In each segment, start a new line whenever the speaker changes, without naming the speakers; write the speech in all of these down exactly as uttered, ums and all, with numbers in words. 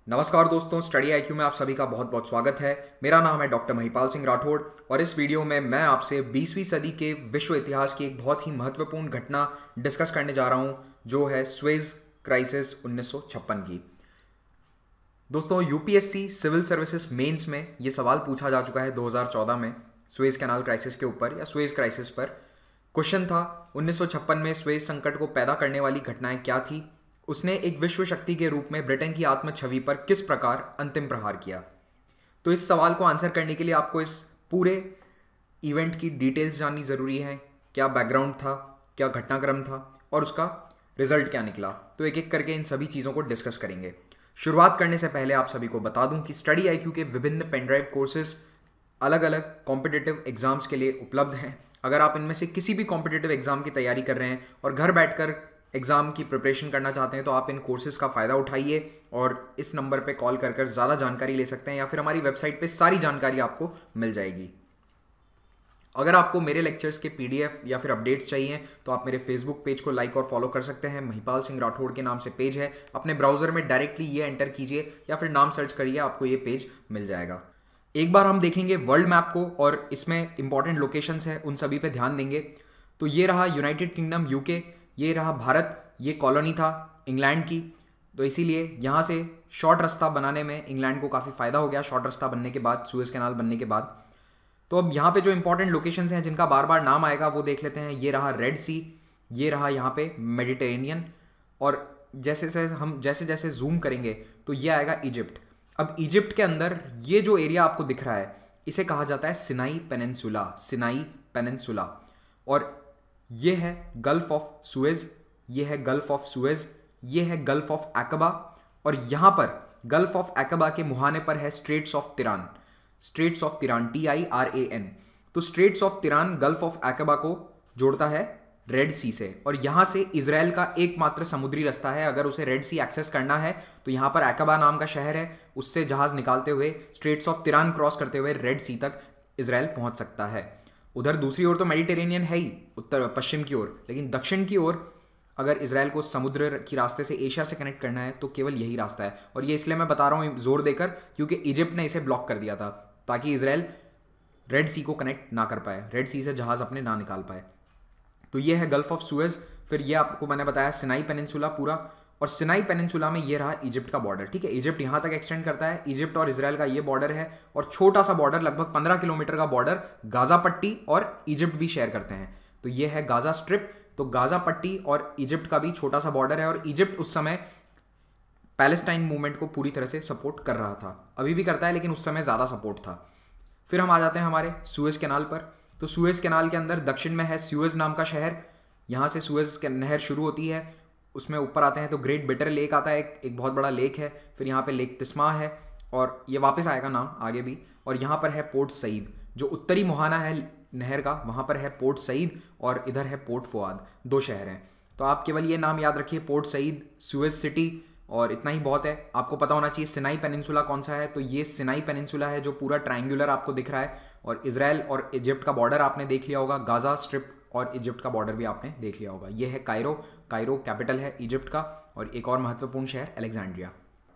नमस्कार दोस्तों, study I Q में आप सभी का बहुत बहुत स्वागत है। मेरा नाम है डॉक्टर महिपाल सिंह राठौड़ और इस वीडियो में मैं आपसे बीसवीं सदी के विश्व इतिहास की एक बहुत ही महत्वपूर्ण घटना डिस्कस करने जा रहा हूं, जो है स्वेज क्राइसिस उन्नीस सौ छप्पन की। दोस्तों, यूपीएससी सिविल सर्विसेज मेंस में ये सवाल पूछा जा चुका है दो हज़ार चौदह में स्वेज कैनाल क्राइसिस के ऊपर या स्वेज क्राइसिस पर। क्वेश्चन था उन्नीस सौ छप्पन में स्वेज संकट को पैदा करने वाली घटनाएं क्या थी, उसने एक विश्व शक्ति के रूप में ब्रिटेन की आत्म छवि पर किस प्रकार अंतिम प्रहार किया। तो इस सवाल को आंसर करने के लिए आपको इस पूरे इवेंट की डिटेल्स जाननी ज़रूरी है। क्या बैकग्राउंड था, क्या घटनाक्रम था और उसका रिजल्ट क्या निकला। तो एक एक करके इन सभी चीज़ों को डिस्कस करेंगे। शुरुआत करने से पहले आप सभी को बता दूं कि स्टडी आई क्यू के विभिन्न पेनड्राइव कोर्सेज अलग अलग कॉम्पिटिटिव एग्जाम्स के लिए उपलब्ध हैं। अगर आप इनमें से किसी भी कॉम्पिटिटिव एग्जाम की तैयारी कर रहे हैं और घर बैठकर एग्जाम की प्रिपरेशन करना चाहते हैं तो आप इन कोर्सेज का फ़ायदा उठाइए और इस नंबर पे कॉल कर कर ज़्यादा जानकारी ले सकते हैं या फिर हमारी वेबसाइट पे सारी जानकारी आपको मिल जाएगी। अगर आपको मेरे लेक्चर्स के पीडीएफ या फिर अपडेट्स चाहिए तो आप मेरे फेसबुक पेज को लाइक और फॉलो कर सकते हैं। महिपाल सिंह राठौड़ के नाम से पेज है। अपने ब्राउजर में डायरेक्टली ये एंटर कीजिए या फिर नाम सर्च करिए, आपको ये पेज मिल जाएगा। एक बार हम देखेंगे वर्ल्ड मैप को और इसमें इंपॉर्टेंट लोकेशंस है, उन सभी पे ध्यान देंगे। तो ये रहा यूनाइटेड किंगडम यूके, ये रहा भारत, ये कॉलोनी था इंग्लैंड की। तो इसीलिए यहाँ से शॉर्ट रास्ता बनाने में इंग्लैंड को काफ़ी फ़ायदा हो गया शॉर्ट रास्ता बनने के बाद, सुएज कैनाल बनने के बाद। तो अब यहाँ पे जो इंपॉर्टेंट लोकेशंस हैं जिनका बार बार नाम आएगा वो देख लेते हैं। ये रहा रेड सी, ये रहा यहाँ पे मेडिटेरेनियन, और जैसे जैसे हम जैसे जैसे जूम करेंगे तो ये आएगा इजिप्ट। अब इजिप्ट के अंदर ये जो एरिया आपको दिख रहा है इसे कहा जाता है सिनाई पेनिनसुला, सिनाई पेनिनसुला। और ये है गल्फ ऑफ सुएज, ये है गल्फ ऑफ सुएज, ये है गल्फ ऑफ अकबा, और यहाँ पर गल्फ ऑफ अकबा के मुहाने पर है straits of Tiran, straits of Tiran, T I R A N. तो straits of Tiran gulf of Aqaba को जोड़ता है रेड सी से, और यहाँ से इजराइल का एकमात्र समुद्री रास्ता है। अगर उसे रेड सी एक्सेस करना है तो यहाँ पर अकबा नाम का शहर है, उससे जहाज निकालते हुए स्ट्रेट्स ऑफ तिरान क्रॉस करते हुए रेड सी तक इजराइल पहुँच सकता है। उधर दूसरी ओर तो मेडिटेरेनियन है ही उत्तर पश्चिम की ओर, लेकिन दक्षिण की ओर अगर इजराइल को समुद्र की रास्ते से एशिया से कनेक्ट करना है तो केवल यही रास्ता है। और ये इसलिए मैं बता रहा हूँ जोर देकर क्योंकि इजिप्ट ने इसे ब्लॉक कर दिया था ताकि इजराइल रेड सी को कनेक्ट ना कर पाए, रेड सी से जहाज अपने ना निकाल पाए। तो ये है गल्फ ऑफ सुएज। फिर ये आपको मैंने बताया सिनाई पेनिनसुला पूरा, और सिनाई पेनिनसुला में ये रहा इजिप्ट का बॉर्डर। ठीक है, इजिप्ट यहाँ तक एक्सटेंड करता है, इजिप्ट और इजराइल का ये बॉर्डर है। और छोटा सा बॉर्डर लगभग पंद्रह किलोमीटर का बॉर्डर गाजा पट्टी और इजिप्ट भी शेयर करते हैं। तो ये है गाजा स्ट्रिप। तो गाजा पट्टी और इजिप्ट का भी छोटा सा बॉर्डर है, और इजिप्ट उस समय पैलेस्टाइन मूवमेंट को पूरी तरह से सपोर्ट कर रहा था, अभी भी करता है लेकिन उस समय ज़्यादा सपोर्ट था। फिर हम आ जाते हैं हमारे सुएज कैनाल पर। तो सुएज कैनाल के अंदर दक्षिण में है सुएज नाम का शहर, यहाँ से सुएज नहर शुरू होती है। उसमें ऊपर आते हैं तो ग्रेट बिटर लेक आता है, एक, एक बहुत बड़ा लेक है। फिर यहाँ पे लेक तिस्मा है और ये वापस आएगा नाम आगे भी। और यहाँ पर है पोर्ट सईद, जो उत्तरी मुहाना है नहर का, वहाँ पर है पोर्ट सईद, और इधर है पोर्ट फुआद। दो शहर हैं। तो आप केवल ये नाम याद रखिए, पोर्ट सईद, सुएज सिटी, और इतना ही बहुत है। आपको पता होना चाहिए सिनाई पेनिनसुला कौन सा है। तो ये सिनाई पेनिनसुला है जो पूरा ट्रायंगुलर आपको दिख रहा है। और इजराइल और इजिप्ट का बॉर्डर आपने देख लिया होगा, गाजा स्ट्रिप और इजिप्ट का बॉर्डर भी आपने देख लिया होगा। ये है कायरो, कायरो कैपिटल है इजिप्ट का, और एक और महत्वपूर्ण शहर Alexandria.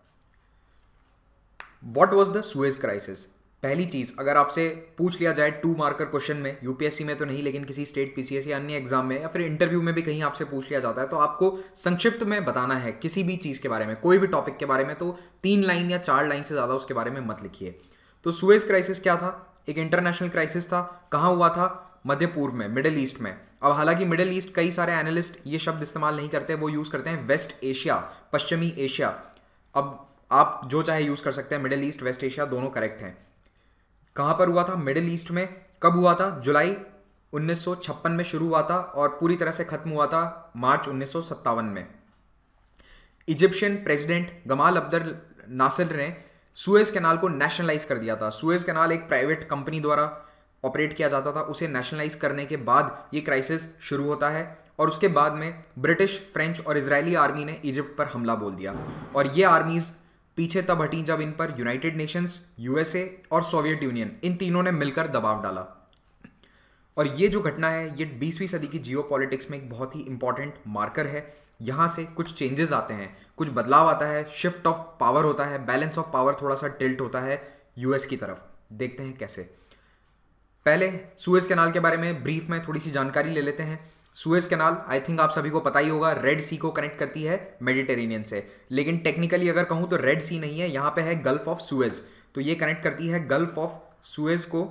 What was the Suez crisis? पहली चीज, अगर आपसे पूछ लिया जाए टू मार्कर क्वेश्चन में, यूपीएससी में तो नहीं लेकिन किसी स्टेट पीसीएस या अन्य एग्जाम में या फिर इंटरव्यू में भी कहीं आपसे पूछ लिया जाता है, तो आपको संक्षिप्त में बताना है किसी भी चीज के बारे में, कोई भी टॉपिक के बारे में, तो तीन लाइन या चार लाइन से ज्यादा उसके बारे में मत लिखिए। तो सुएज क्राइसिस क्या था? एक इंटरनेशनल क्राइसिस था। कहाँ हुआ था? मध्य पूर्व में, मिडिल ईस्ट में। अब हालांकि मिडिल ईस्ट, कई सारे एनालिस्ट ये शब्द इस्तेमाल नहीं करते, वो यूज करते हैं वेस्ट एशिया, पश्चिमी एशिया। अब आप जो चाहे यूज कर सकते हैं, मिडिल ईस्ट, वेस्ट एशिया दोनों करेक्ट हैं। कहाँ पर हुआ था? मिडिल ईस्ट में। कब हुआ था? जुलाई उन्नीस सौ छप्पन में शुरू हुआ था और पूरी तरह से खत्म हुआ था मार्च उन्नीस सौ सत्तावन में। Egyptian president Gamal Abdel Nasser ने सुएज कैनाल को नेशनलाइज कर दिया था। सुएज कैनाल एक प्राइवेट कंपनी द्वारा ऑपरेट किया जाता था, उसे नेशनलाइज करने के बाद ये क्राइसिस शुरू होता है। और उसके बाद में ब्रिटिश, फ्रेंच और इजरायली आर्मी ने इजिप्ट पर हमला बोल दिया, और ये आर्मीज पीछे तब हटी जब इन पर यूनाइटेड नेशंस, यूएसए और सोवियत यूनियन, इन तीनों ने मिलकर दबाव डाला। और ये जो घटना है ये बीसवीं सदी की जियोपॉलिटिक्स में एक बहुत ही इंपॉर्टेंट मार्कर है। यहाँ से कुछ चेंजेस आते हैं, कुछ बदलाव आता है, शिफ्ट ऑफ पावर होता है, बैलेंस ऑफ पावर थोड़ा सा टिल्ट होता है यूएस की तरफ। देखते हैं कैसे। पहले सुएज कैनाल के बारे में ब्रीफ में थोड़ी सी जानकारी ले लेते हैं। सुएज कैनाल आई थिंक आप सभी को पता ही होगा, रेड सी को कनेक्ट करती है मेडिटेरेनियन से, लेकिन टेक्निकली अगर कहूँ तो रेड सी नहीं है, यहाँ पे है गल्फ ऑफ सुएज। तो ये कनेक्ट करती है गल्फ ऑफ सुएज को,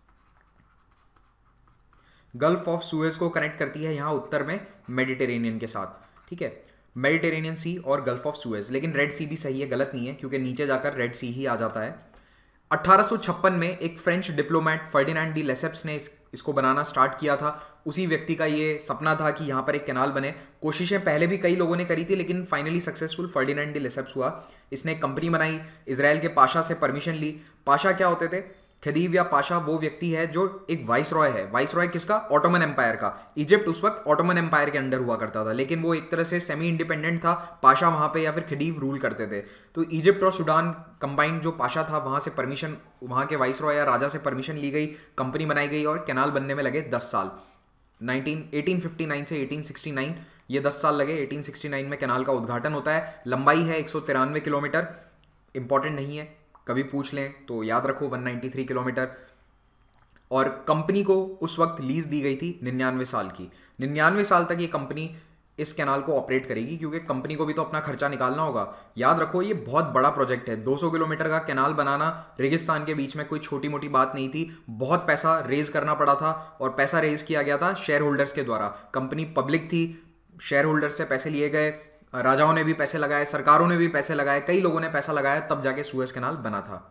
गल्फ ऑफ सुएज को कनेक्ट करती है यहाँ उत्तर में मेडिटेरेनियन के साथ, ठीक है, मेडिटेरेनियन सी और गल्फ ऑफ सुएज। लेकिन रेड सी भी सही है, गलत नहीं है, क्योंकि नीचे जाकर रेड सी ही आ जाता है। अठारह सौ छप्पन में एक French diplomat Ferdinand de Lesseps ने इस, इसको बनाना स्टार्ट किया था। उसी व्यक्ति का ये सपना था कि यहाँ पर एक कैनाल बने। कोशिशें पहले भी कई लोगों ने करी थी, लेकिन finally successful Ferdinand de Lesseps हुआ। इसने एक कंपनी बनाई, इजराइल के पाशा से परमिशन ली। पाशा क्या होते थे? खदीव या पाशा वो व्यक्ति है जो एक वाइस रॉय है। वाइस रॉय किसका? ऑटोमन एम्पायर का। इजिप्ट उस वक्त ऑटोमन एम्पायर के अंडर हुआ करता था, लेकिन वो एक तरह से सेमी इंडिपेंडेंट था। पाशा वहां पे या फिर खदीव रूल करते थे। तो इजिप्ट और सूडान कंबाइंड जो पाशा था, वहां से परमिशन, वहां के वाइस रॉय या राजा से परमिशन ली गई, कंपनी बनाई गई और कैनाल बनने में लगे दस साल। अठारह सौ उनयासी से अठारह सौ उनहत्तर ये दस साल लगे। अठारह सौ उनहत्तर में कैनाल का उद्घाटन होता है। लंबाई है एक सौ तिरानवे किलोमीटर। इंपॉर्टेंट नहीं है, कभी पूछ लें तो याद रखो, एक सौ तिरानवे किलोमीटर। और कंपनी को उस वक्त लीज दी गई थी निन्यानवे साल की। निन्यानवे साल तक ये कंपनी इस कैनाल को ऑपरेट करेगी, क्योंकि कंपनी को भी तो अपना खर्चा निकालना होगा। याद रखो ये बहुत बड़ा प्रोजेक्ट है। दो सौ किलोमीटर का कैनाल बनाना रेगिस्तान के बीच में कोई छोटी मोटी बात नहीं थी। बहुत पैसा रेज करना पड़ा था, और पैसा रेज किया गया था शेयर होल्डर्स के द्वारा। कंपनी पब्लिक थी, शेयर होल्डर्स से पैसे लिए गए, राजाओं ने भी पैसे लगाए, सरकारों ने भी पैसे लगाए, कई लोगों ने पैसा लगाया, तब जाके सुएज कैनाल बना था।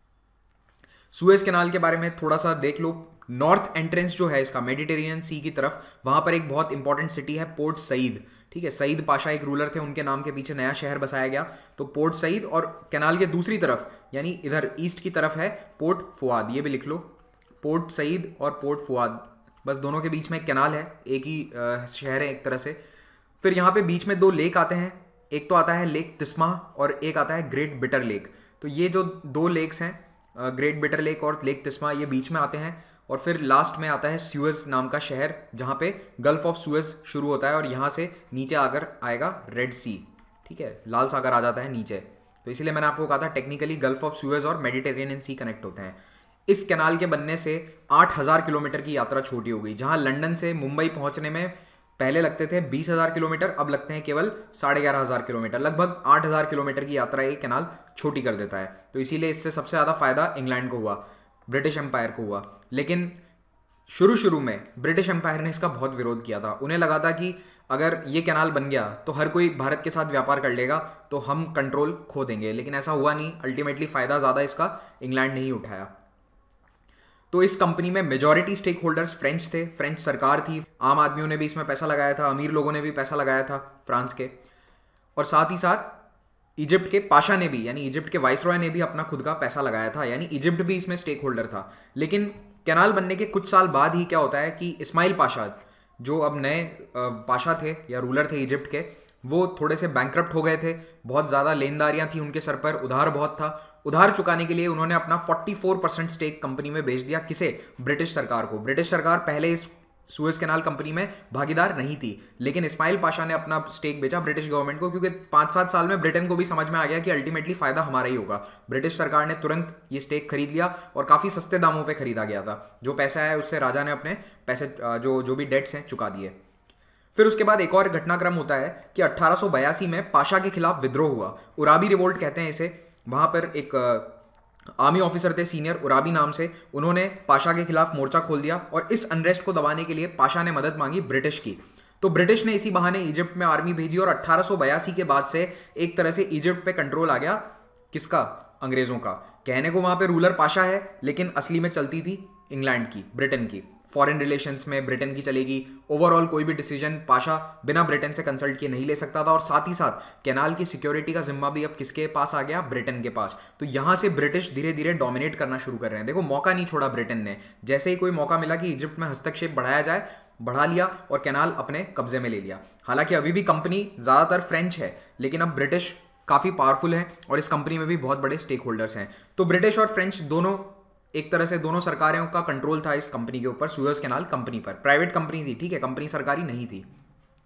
सुएज कैनाल के बारे में थोड़ा सा देख लो। नॉर्थ एंट्रेंस जो है इसका मेडिटेरेनियन सी की तरफ, वहां पर एक बहुत इंपॉर्टेंट सिटी है पोर्ट सईद, ठीक है। सईद पाशा एक रूलर थे, उनके नाम के पीछे नया शहर बसाया गया। तो पोर्ट सईद, और कैनाल के दूसरी तरफ यानी इधर ईस्ट की तरफ है पोर्ट फुआद। ये भी लिख लो, पोर्ट सईद और पोर्ट फुआद, बस दोनों के बीच में एक कैनाल है, एक ही शहर है एक तरह से। फिर यहाँ पे बीच में दो लेक आते हैं। एक तो आता है लेक तिस्मा और एक आता है ग्रेट बिटर लेक। तो ये जो दो लेक्स हैं, ग्रेट बिटर लेक और लेक तिस्मा, ये बीच में आते हैं। और फिर लास्ट में आता है सुएज नाम का शहर, जहाँ पे गल्फ ऑफ सुएज शुरू होता है और यहाँ से नीचे आकर आएगा रेड सी, ठीक है, लाल सागर आ जाता है नीचे। तो इसीलिए मैंने आपको कहा था टेक्निकली गल्फ ऑफ सुएज और मेडिटेरेनियन सी कनेक्ट होते हैं। इस कैनाल के बनने से आठ हज़ार किलोमीटर की यात्रा छोटी हो गई। जहाँ लंदन से मुंबई पहुँचने में पहले लगते थे बीस हजार किलोमीटर, अब लगते हैं केवल साढ़े ग्यारह हजार किलोमीटर। लगभग आठ हजार किलोमीटर की यात्रा ये कैनाल छोटी कर देता है। तो इसीलिए इससे सबसे ज़्यादा फायदा इंग्लैंड को हुआ, ब्रिटिश एम्पायर को हुआ। लेकिन शुरू शुरू में ब्रिटिश एम्पायर ने इसका बहुत विरोध किया था। उन्हें लगा था कि अगर ये कैनाल बन गया तो हर कोई भारत के साथ व्यापार कर लेगा, तो हम कंट्रोल खो देंगे। लेकिन ऐसा हुआ नहीं। अल्टीमेटली फ़ायदा ज़्यादा इसका इंग्लैंड ने ही उठाया। तो इस कंपनी में मेजॉरिटी स्टेक होल्डर्स फ्रेंच थे, फ्रेंच सरकार थी, आम आदमियों ने भी इसमें पैसा लगाया था, अमीर लोगों ने भी पैसा लगाया था फ्रांस के, और साथ ही साथ इजिप्ट के पाशा ने भी, यानी इजिप्ट के वाइसरॉय ने भी अपना खुद का पैसा लगाया था, यानी इजिप्ट भी इसमें स्टेक होल्डर था। लेकिन कैनाल बनने के कुछ साल बाद ही क्या होता है कि इस्माइल पाशा, जो अब नए पाशा थे या रूलर थे इजिप्ट के, वो थोड़े से बैंकरप्ट हो गए थे। बहुत ज़्यादा लेनदारियां थी उनके सर पर, उधार बहुत था। उधार चुकाने के लिए उन्होंने अपना चौवालीस परसेंट स्टेक कंपनी में बेच दिया। किसे? ब्रिटिश सरकार को। ब्रिटिश सरकार पहले इस सुएज कैनाल कंपनी में भागीदार नहीं थी, लेकिन इस्माइल पाशा ने अपना स्टेक बेचा ब्रिटिश गवर्नमेंट को, क्योंकि पाँच सात साल में ब्रिटेन को भी समझ में आ गया कि अल्टीमेटली फायदा हमारा ही होगा। ब्रिटिश सरकार ने तुरंत ये स्टेक खरीद लिया और काफ़ी सस्ते दामों पे खरीदा गया था। जो पैसा है उससे राजा ने अपने पैसे, जो जो भी डेट्स हैं, चुका दिए। फिर उसके बाद एक और घटनाक्रम होता है कि अट्ठारह सौ बयासी में पाशा के खिलाफ विद्रोह हुआ। उराबी रिवोल्ट कहते हैं इसे। वहाँ पर एक आर्मी ऑफिसर थे सीनियर, उराबी नाम से, उन्होंने पाशा के खिलाफ मोर्चा खोल दिया और इस अनरेस्ट को दबाने के लिए पाशा ने मदद मांगी ब्रिटिश की। तो ब्रिटिश ने इसी बहाने इजिप्ट में आर्मी भेजी और अट्ठारह सौ बयासी के बाद से एक तरह से इजिप्ट पे कंट्रोल आ गया। किसका? अंग्रेजों का। कहने को वहां पे रूलर पाशा है, लेकिन असली में चलती थी इंग्लैंड की, ब्रिटेन की। फॉरेन रिलेशंस में ब्रिटेन की चलेगी। ओवरऑल कोई भी डिसीजन पाशा बिना ब्रिटेन से कंसल्ट किए नहीं ले सकता था। और साथ ही साथ कैनाल की सिक्योरिटी का जिम्मा भी अब किसके पास आ गया? ब्रिटेन के पास। तो यहां से ब्रिटिश धीरे धीरे डोमिनेट करना शुरू कर रहे हैं। देखो, मौका नहीं छोड़ा ब्रिटेन ने। जैसे ही कोई मौका मिला कि इजिप्ट में हस्तक्षेप बढ़ाया जाए, बढ़ा लिया और कैनाल अपने कब्जे में ले लिया। हालांकि अभी भी कंपनी ज्यादातर फ्रेंच है, लेकिन अब ब्रिटिश काफी पावरफुल है और इस कंपनी में भी बहुत बड़े स्टेक होल्डर्स हैं। तो ब्रिटिश और फ्रेंच दोनों, एक तरह से दोनों सरकारों का कंट्रोल था इस कंपनी के ऊपर, सुएज कैनाल कंपनी पर। प्राइवेट कंपनी थी, ठीक है, कंपनी सरकारी नहीं थी।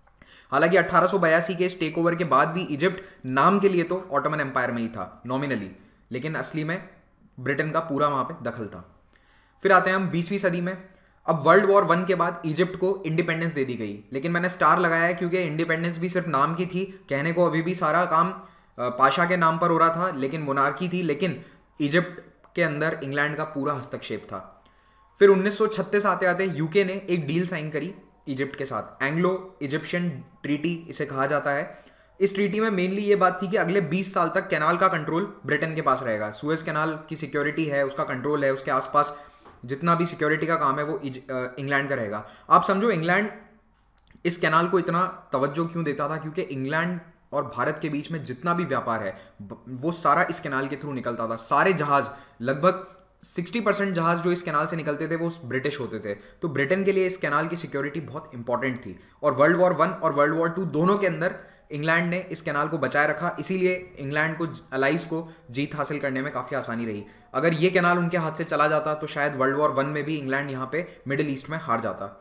हालांकि अठारह सौ बयासी के इस टेक ओवर के बाद भी इजिप्ट नाम के लिए तो ऑटोमन एम्पायर में ही था नॉमिनली, लेकिन असली में ब्रिटेन का पूरा वहां पे दखल था। फिर आते हैं हम बीसवीं सदी में। अब वर्ल्ड वॉर वन के बाद इजिप्ट को इंडिपेंडेंस दे दी गई, लेकिन मैंने स्टार लगाया है क्योंकि इंडिपेंडेंस भी सिर्फ नाम की थी, कहने को अभी भी सारा काम पाशा के नाम पर हो रहा था, लेकिन मोनार्की थी, लेकिन इजिप्ट के अंदर इंग्लैंड का पूरा हस्तक्षेप था। फिर उन्नीस सौ छत्तीस आते आते यूके ने एक डील साइन करी इजिप्ट के साथ, एंग्लो इजिप्शियन ट्रीटी इसे कहा जाता है। इस ट्रीटी में मेनली ये बात थी कि अगले बीस साल तक कैनाल का कंट्रोल ब्रिटेन के पास रहेगा। सुएज कैनाल की सिक्योरिटी है, उसका कंट्रोल है, उसके आसपास जितना भी सिक्योरिटी का काम है वो इंग्लैंड का रहेगा। आप समझो इंग्लैंड इस कैनाल को इतना तवज्जो क्यों देता था, क्योंकि इंग्लैंड और भारत के बीच में जितना भी व्यापार है वो सारा इस कैनाल के थ्रू निकलता था। सारे जहाज, लगभग साठ परसेंट जहाज जो इस कैनाल से निकलते थे वो ब्रिटिश होते थे। तो ब्रिटेन के लिए इस कैनाल की सिक्योरिटी बहुत इंपॉर्टेंट थी, और वर्ल्ड वॉर वन और वर्ल्ड वॉर टू दोनों के अंदर इंग्लैंड ने इस कैनाल को बचाए रखा, इसीलिए इंग्लैंड को अलाइज को जीत हासिल करने में काफ़ी आसानी रही। अगर ये कैनाल उनके हाथ से चला जाता तो शायद वर्ल्ड वॉर वन में भी इंग्लैंड यहाँ पे मिडिल ईस्ट में हार जाता।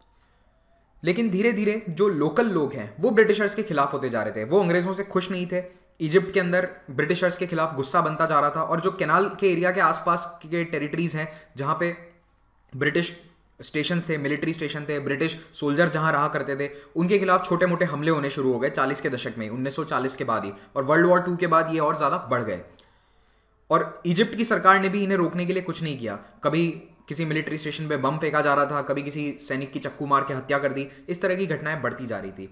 लेकिन धीरे धीरे जो लोकल लोग हैं वो ब्रिटिशर्स के खिलाफ होते जा रहे थे, वो अंग्रेजों से खुश नहीं थे। इजिप्ट के अंदर ब्रिटिशर्स के खिलाफ गुस्सा बनता जा रहा था, और जो कैनाल के एरिया के आसपास के टेरिटरीज हैं जहाँ पे ब्रिटिश स्टेशन थे, मिलिट्री स्टेशन थे, ब्रिटिश सोल्जर जहां रहा करते थे, उनके खिलाफ छोटे मोटे हमले होने शुरू हो गए चालीस के दशक में, उन्नीस सौ चालीस के बाद ही, और वर्ल्ड वॉर टू के बाद ये और ज़्यादा बढ़ गए। और इजिप्ट की सरकार ने भी इन्हें रोकने के लिए कुछ नहीं किया। कभी किसी मिलिट्री स्टेशन पे बम फेंका जा रहा था, कभी किसी सैनिक की चक्कू मार के हत्या कर दी, इस तरह की घटनाएं बढ़ती जा रही थी।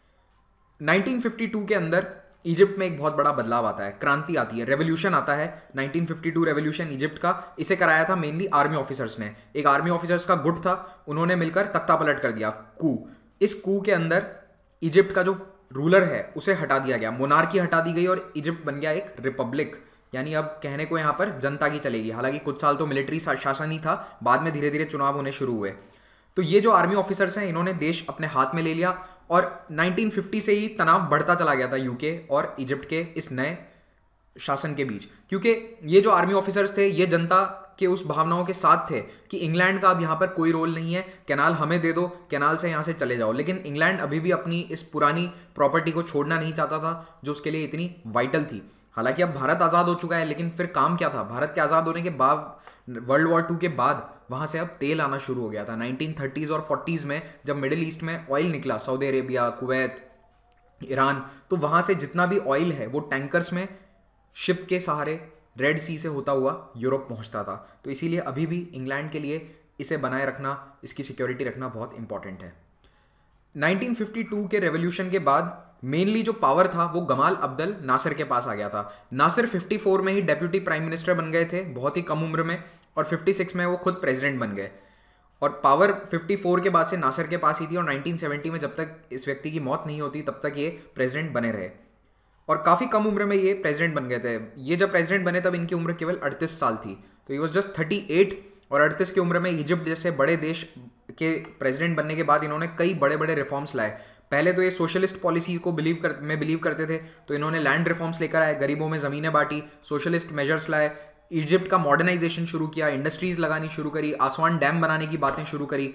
नाइनटीन फिफ्टी टू के अंदर इजिप्ट में एक बहुत बड़ा बदलाव आता है, क्रांति आती है, रेवोल्यूशन आता है। Nineteen fifty two revolution Egypt का, इसे कराया था मेनली आर्मी ऑफिसर्स ने। एक आर्मी ऑफिसर्स का गुट था, उन्होंने मिलकर तख्ता पलट कर दिया, कू। इस कू के अंदर इजिप्ट का जो रूलर है उसे हटा दिया गया, मोनार्की हटा दी गई, और इजिप्ट बन गया एक रिपब्लिक। यानी अब कहने को यहाँ पर जनता की चलेगी। हालांकि कुछ साल तो मिलिट्री शासन ही था, बाद में धीरे धीरे चुनाव होने शुरू हुए। तो ये जो आर्मी ऑफिसर्स हैं इन्होंने देश अपने हाथ में ले लिया, और नाइनटीन फिफ्टी से ही तनाव बढ़ता चला गया था यूके और इजिप्ट के इस नए शासन के बीच, क्योंकि ये जो आर्मी ऑफिसर्स थे ये जनता के उस भावनाओं के साथ थे कि इंग्लैंड का अब यहाँ पर कोई रोल नहीं है, कैनाल हमें दे दो, कैनाल से यहाँ से चले जाओ। लेकिन इंग्लैंड अभी भी अपनी इस पुरानी प्रॉपर्टी को छोड़ना नहीं चाहता था जो उसके लिए इतनी वाइटल थी। हालांकि अब भारत आज़ाद हो चुका है, लेकिन फिर काम क्या था? भारत के आज़ाद होने के बाद वर्ल्ड वॉर टू के बाद वहाँ से अब तेल आना शुरू हो गया था। नाइनटीन थर्टीज़ और फोर्टीज़ में जब मिडिल ईस्ट में ऑयल निकला, सऊदी अरेबिया, कुवैत, ईरान, तो वहाँ से जितना भी ऑयल है वो टैंकर्स में शिप के सहारे रेड सी से होता हुआ यूरोप पहुँचता था। तो इसीलिए अभी भी इंग्लैंड के लिए इसे बनाए रखना, इसकी सिक्योरिटी रखना बहुत इंपॉर्टेंट है। नाइनटीन फिफ्टी टू के रेवोल्यूशन के बाद मेनली जो पावर था वो गमाल अब्दल नासिर के पास आ गया था। नासिर फिफ्टी फोर में ही डेप्यूटी प्राइम मिनिस्टर बन गए थे, बहुत ही कम उम्र में, और फिफ्टी सिक्स में वो खुद प्रेसिडेंट बन गए। और पावर फिफ्टी फोर के बाद से नासिर के पास ही थी, और नाइनटीन सेवेंटी में जब तक इस व्यक्ति की मौत नहीं होती तब तक ये प्रेसिडेंट बने रहे, और काफ़ी कम उम्र में ये प्रेसिडेंट बन गए थे। ये जब प्रेसिडेंट बने तब इनकी उम्र केवल अड़तीस साल थी, तो ये वॉज जस्ट थर्टी एट, और अड़तीस की उम्र में इजिप्ट जैसे बड़े देश के प्रेसिडेंट बनने के बाद इन्होंने कई बड़े बड़े रिफॉर्म्स लाए। पहले तो ये सोशलिस्ट पॉलिसी को बिलीव कर में बिलीव करते थे, तो इन्होंने लैंड रिफॉर्म्स लेकर आए, गरीबों में ज़मीनें बांटी, सोशलिस्ट मेजर्स लाए, इजिप्ट का मॉडर्नाइजेशन शुरू किया, इंडस्ट्रीज लगानी शुरू करी, आसवान डैम बनाने की बातें शुरू करी,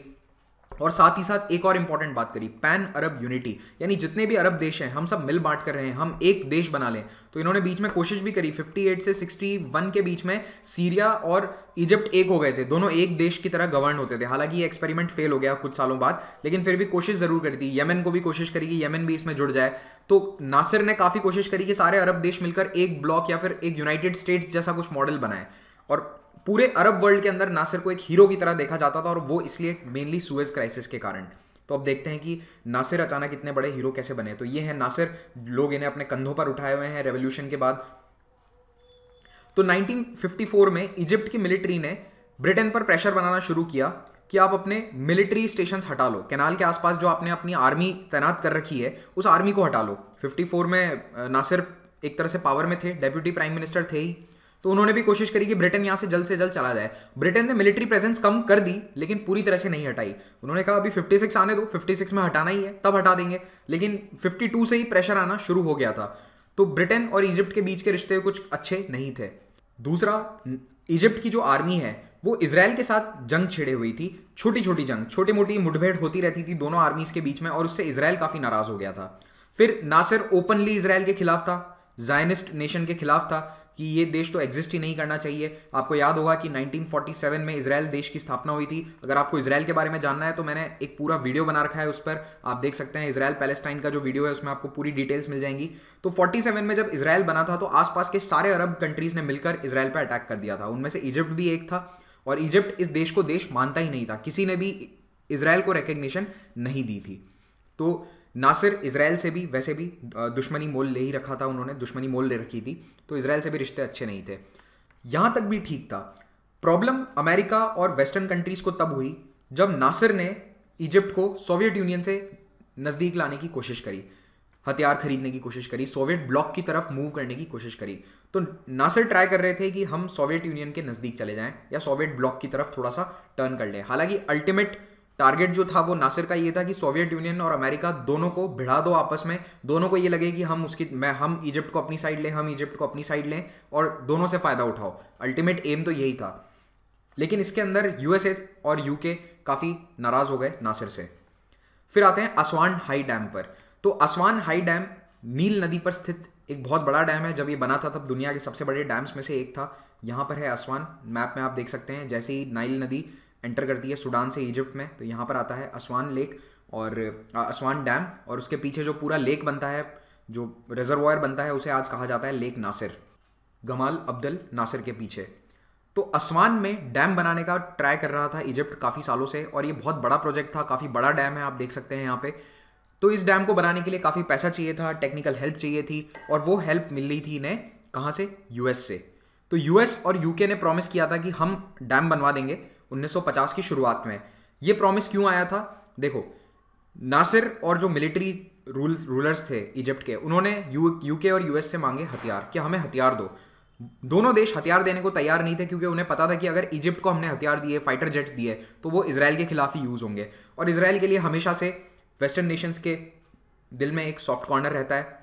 और साथ ही साथ एक और इंपॉर्टेंट बात करी, पैन अरब यूनिटी, यानी जितने भी अरब देश हैं हम सब मिल बांट कर रहे हैं, हम एक देश बना लें। तो इन्होंने बीच में कोशिश भी करी, फिफ्टी एट से सिक्सटी वन के बीच में सीरिया और इजिप्ट एक हो गए थे, दोनों एक देश की तरह गवर्न होते थे। हालांकि ये एक्सपेरिमेंट फेल हो गया कुछ सालों बाद, लेकिन फिर भी कोशिश जरूर करी थी। यमन को भी कोशिश करी कि यमन भी इसमें जुड़ जाए। तो नासिर ने काफ़ी कोशिश करी कि सारे अरब देश मिलकर एक ब्लॉक या फिर एक यूनाइटेड स्टेट्स जैसा कुछ मॉडल बनाए, और पूरे अरब वर्ल्ड के अंदर नासिर को एक हीरो की तरह देखा जाता था, और वो इसलिए मेनली सुएज क्राइसिस के कारण। तो अब देखते हैं कि नासिर अचानक इतने बड़े हीरो कैसे बने। तो ये है नासिर, लोग इन्हें अपने कंधों पर उठाए हुए हैं रेवोल्यूशन के बाद। तो नाइनटीन फिफ्टी फोर में इजिप्ट की मिलिट्री ने ब्रिटेन पर प्रेशर बनाना शुरू किया कि आप अपने मिलिट्री स्टेशंस हटा लो, कैनाल के आसपास जो आपने अपनी आर्मी तैनात कर रखी है उस आर्मी को हटा लो। फिफ्टी फोर में नासिर एक तरह से पावर में थे, डेप्यूटी प्राइम मिनिस्टर थे ही, तो उन्होंने भी कोशिश करी कि ब्रिटेन यहाँ से जल्द से जल्द चला जाए। ब्रिटेन ने मिलिट्री प्रेजेंस कम कर दी, लेकिन पूरी तरह से नहीं हटाई। उन्होंने कहा अभी फिफ्टी सिक्स आने दो, फिफ्टी सिक्स में हटाना ही है तब हटा देंगे, लेकिन फिफ्टी टू से ही प्रेशर आना शुरू हो गया था। तो ब्रिटेन और इजिप्ट के बीच के रिश्ते कुछ अच्छे नहीं थे। दूसरा, इजिप्ट की जो आर्मी है वो इजराइल के साथ जंग छिड़े हुई थी, छोटी छोटी जंग, छोटी मोटी मुठभेड़ होती रहती थी दोनों आर्मीज के बीच में, और उससे इजराइल काफ़ी नाराज़ हो गया था। फिर नासिर ओपनली इजराइल के खिलाफ था, जायनिस्ट नेशन के खिलाफ था कि ये देश तो एग्जिस्ट ही नहीं करना चाहिए। आपको याद होगा कि नाइनटीन फोर्टी सेवन में इजराइल देश की स्थापना हुई थी। अगर आपको इजराइल के बारे में जानना है तो मैंने एक पूरा वीडियो बना रखा है, उस पर आप देख सकते हैं। इजराइल पैलेस्टाइन का जो वीडियो है उसमें आपको पूरी डिटेल्स मिल जाएंगी। तो फोर्टी सेवन में जब इजराइल बना था तो आसपास के सारे अरब कंट्रीज ने मिलकर इजराइल पर अटैक कर दिया था। उनमें से इजिप्ट भी एक था, और इजिप्ट इस देश को देश मानता ही नहीं था, किसी ने भी इजराइल को रिकग्निशन नहीं दी थी। तो नासिर इजराइल से भी वैसे भी दुश्मनी मोल ले ही रखा था, उन्होंने दुश्मनी मोल ले रखी थी, तो इजराइल से भी रिश्ते अच्छे नहीं थे। यहां तक भी ठीक था। प्रॉब्लम अमेरिका और वेस्टर्न कंट्रीज को तब हुई जब नासिर ने इजिप्ट को सोवियत यूनियन से नज़दीक लाने की कोशिश करी, हथियार खरीदने की कोशिश करी, सोवियत ब्लॉक की तरफ मूव करने की कोशिश करी। तो नासिर ट्राई कर रहे थे कि हम सोवियत यूनियन के नज़दीक चले जाएं या सोवियत ब्लॉक की तरफ थोड़ा सा टर्न कर लें। हालांकि अल्टीमेट टारगेट जो था वो नासिर का ये था कि सोवियत यूनियन और अमेरिका दोनों को भिड़ा दो आपस में, दोनों को ये लगे कि हम उसकी मैं हम इजिप्ट को अपनी साइड लें, हम इजिप्ट को अपनी साइड लें और दोनों से फ़ायदा उठाओ। अल्टीमेट एम तो यही था। लेकिन इसके अंदर यूएसए और यूके काफ़ी नाराज़ हो गए नासिर से। फिर आते हैं असवान हाई डैम पर। तो असवान हाई डैम नील नदी पर स्थित एक बहुत बड़ा डैम है। जब ये बना था तब दुनिया के सबसे बड़े डैम्स में से एक था। यहाँ पर है असवान, मैप में आप देख सकते हैं। जैसे ही नाइल नदी एंटर करती है सुडान से इजिप्ट में, तो यहाँ पर आता है असवान लेक और असवान डैम, और उसके पीछे जो पूरा लेक बनता है, जो रिजर्वायर बनता है, उसे आज कहा जाता है lake Nasser, Gamal Abdel Nasser के पीछे। तो असवान में डैम बनाने का ट्राई कर रहा था इजिप्ट काफ़ी सालों से, और ये बहुत बड़ा प्रोजेक्ट था, काफ़ी बड़ा डैम है, आप देख सकते हैं यहाँ पे। तो इस डैम को बनाने के लिए काफ़ी पैसा चाहिए था, टेक्निकल हेल्प चाहिए थी, और वो हेल्प मिल रही थी इन्हें कहाँ से? यूएस से। तो यूएस और यूके ने प्रॉमिस किया था कि हम डैम बनवा देंगे उन्नीस सौ पचास की शुरुआत में। ये प्रॉमिस क्यों आया था? देखो, नासिर और जो मिलिट्री रूल रूलर्स थे इजिप्ट के, उन्होंने यू यूके और यूएस से मांगे हथियार कि हमें हथियार दो। दोनों देश हथियार देने को तैयार नहीं थे, क्योंकि उन्हें पता था कि अगर इजिप्ट को हमने हथियार दिए, फाइटर जेट्स दिए, तो वो इजराइल के खिलाफ ही यूज़ होंगे। और इजराइल के लिए हमेशा से वेस्टर्न नेशंस के दिल में एक सॉफ्ट कॉर्नर रहता है,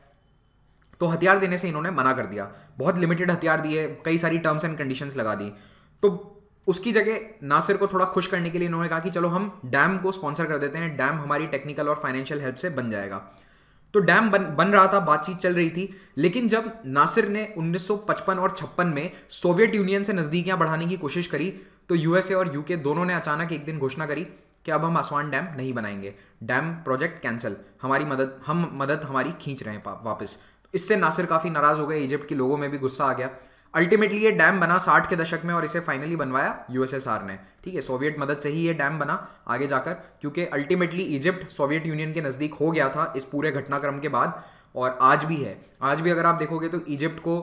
तो हथियार देने से इन्होंने मना कर दिया। बहुत लिमिटेड हथियार दिए, कई सारी टर्म्स एंड कंडीशंस लगा दी। तो उसकी जगह नासिर को थोड़ा खुश करने के लिए इन्होंने कहा कि चलो हम डैम को स्पॉन्सर कर देते हैं, डैम हमारी टेक्निकल और फाइनेंशियल हेल्प से बन जाएगा। तो डैम बन बन रहा था, बातचीत चल रही थी। लेकिन जब नासिर ने उन्नीस सौ पचपन और छप्पन में सोवियत यूनियन से नज़दीकियां बढ़ाने की कोशिश करी, तो यूएसए और यूके दोनों ने अचानक एक दिन घोषणा करी कि अब हम असवान डैम नहीं बनाएंगे, डैम प्रोजेक्ट कैंसिल, हमारी मदद हम मदद हमारी खींच रहे हैं वापस। इससे नासिर काफ़ी नाराज़ हो गए, इजिप्ट के लोगों में भी गुस्सा आ गया। अल्टीमेटली ये डैम बना साठ के दशक में, और इसे फाइनली बनवाया यूएसएसआर ने। ठीक है, सोवियत मदद से ही ये डैम बना आगे जाकर, क्योंकि अल्टीमेटली इजिप्ट सोवियत यूनियन के नज़दीक हो गया था इस पूरे घटनाक्रम के बाद, और आज भी है। आज भी अगर आप देखोगे तो इजिप्ट को